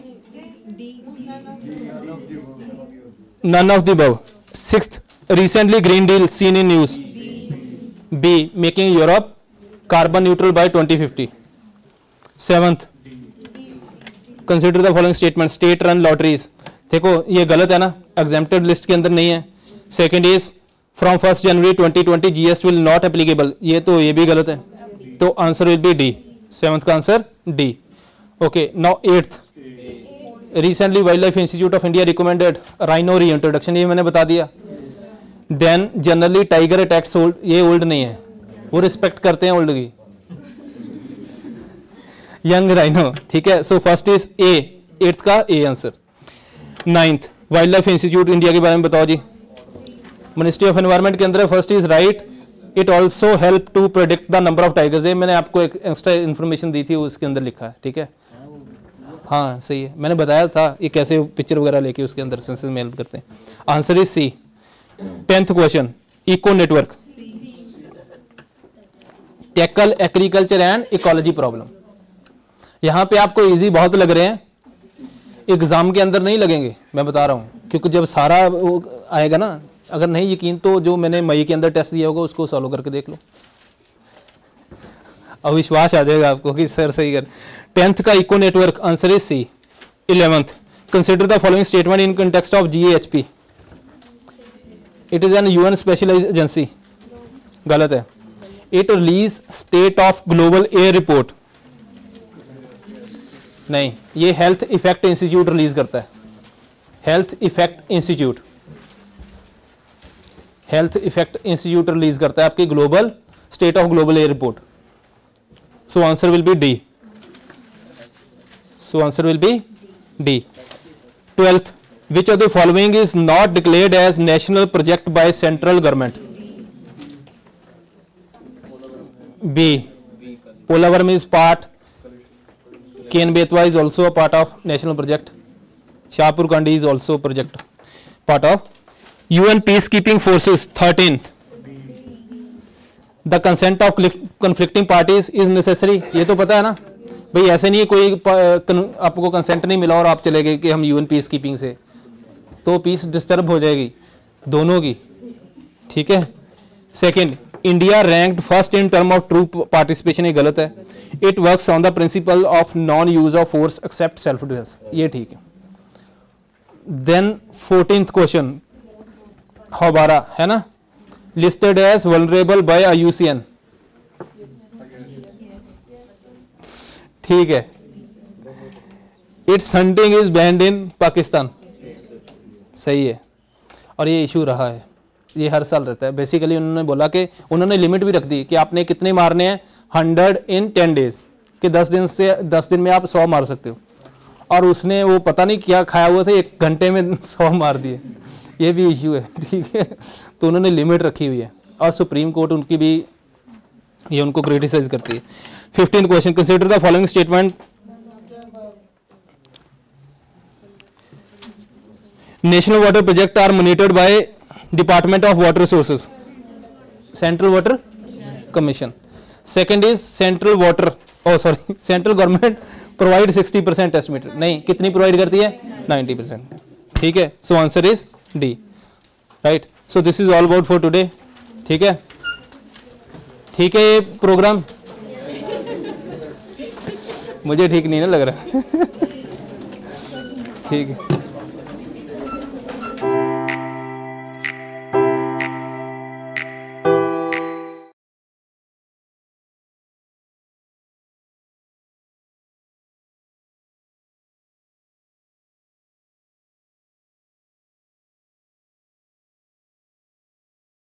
none of the above. Sixth, recently Green Deal seen in news. B, making Europe carbon neutral by 2050. Seventh, consider the following statement, state run lotteries, देखो ये गलत है ना, एग्जेम्प्टेड लिस्ट के अंदर नहीं है। Second is from 1 January 2020 GST will not applicable, ये भी गलत है, तो answer will be D, 7th का answer D. Okay, now 8th, recently wild life institute of India recommended rhino re introduction, ये मैंने बता दिया। Then generally tiger attacks old, ये ओल्ड नहीं है, वो रिस्पेक्ट करते हैं ओल्ड की, यंग राइनो, ठीक है। So first is A, 8th का A answer. 9th, wild life institute India के बारे में बताओ जी। मिनिस्ट्री ऑफ एनवायरनमेंट के अंदर first is right, it also help to predict the number of tigers, ये मैंने आपको एक एक्स्ट्रा इन्फॉर्मेशन दी थी, उसके अंदर लिखा है, ठीक है। हाँ सही है, मैंने बताया था ये कैसे पिक्चर वगैरह लेके उसके अंदर सेंसस में हेल्प करते हैं। Answer is C. 10th question, eco network, tackle agriculture and ecology problem. यहां पे आपको इजी बहुत लग रहे हैं, एग्जाम के अंदर नहीं लगेंगे, मैं बता रहा हूं, क्योंकि जब सारा आएगा ना, अगर नहीं यकीन तो जो मैंने मई के अंदर टेस्ट दिया होगा उसको सॉल्व करके देख लो, अब विश्वास आ जाएगा आपको कि सर सही कर। 10th का eco network, answer is C. 11th, consider the following statement in context of GAHP, it is an UN specialised agency, गलत है। It release state of global air report, नहीं, ये हेल्थ इफेक्ट इंस्टीट्यूट रिलीज करता है, health effect institute, health effect institute release करता है आपकी global state of global air report. So answer will be D, so answer will be D. 12th, which of the following is not declared as national project by central government? B, Polavarm is part, Ken Betwa is also a part of national project, Shahpur Kandi is also project part of UN peacekeeping forces। 13th, the consent of conflicting parties is necessary, ये तो पता है ना भाई, ऐसे नहीं कोई आपको कंसेंट नहीं मिला और आप चले गए कि हम UN पीस कीपिंग से, तो पीस डिस्टर्ब हो जाएगी दोनों की, ठीक है। Second, India ranked first in term of troop participation, ये गलत है। It works on the principle of non use of force except self defence, ये ठीक है। देन 14th क्वेश्चन, हौबारा है ना, listed as vulnerable by IUCN, ठीक है। Its hunting is banned in Pakistan, सही है। और ये इशू रहा है, ये हर साल रहता है। बेसिकली उन्होंने बोला कि उन्होंने लिमिट भी रख दी कि आपने कितने मारने हैं, 100 इन 10 days, कि 10 दिन में आप 100 मार सकते हो। और उसने वो पता नहीं क्या खाया हुआ था, 1 घंटे में 100 मार दिए, ये भी इशू है, ठीक है। तो उन्होंने लिमिट रखी हुई है, और सुप्रीम कोर्ट उनकी भी ये उनको क्रिटिसाइज करती है। 15th question, consider the following statement, national water project are monitored by department of water resources, central water commission. Second is central water, sorry, central government provide 60% estimate, नहीं, कितनी provide करती है, 90%, ठीक है। So answer is D, right. So this is all about for today, ठीक है, ठीक है। ये प्रोग्राम मुझे ठीक नहीं ना लग रहा, ठीक है।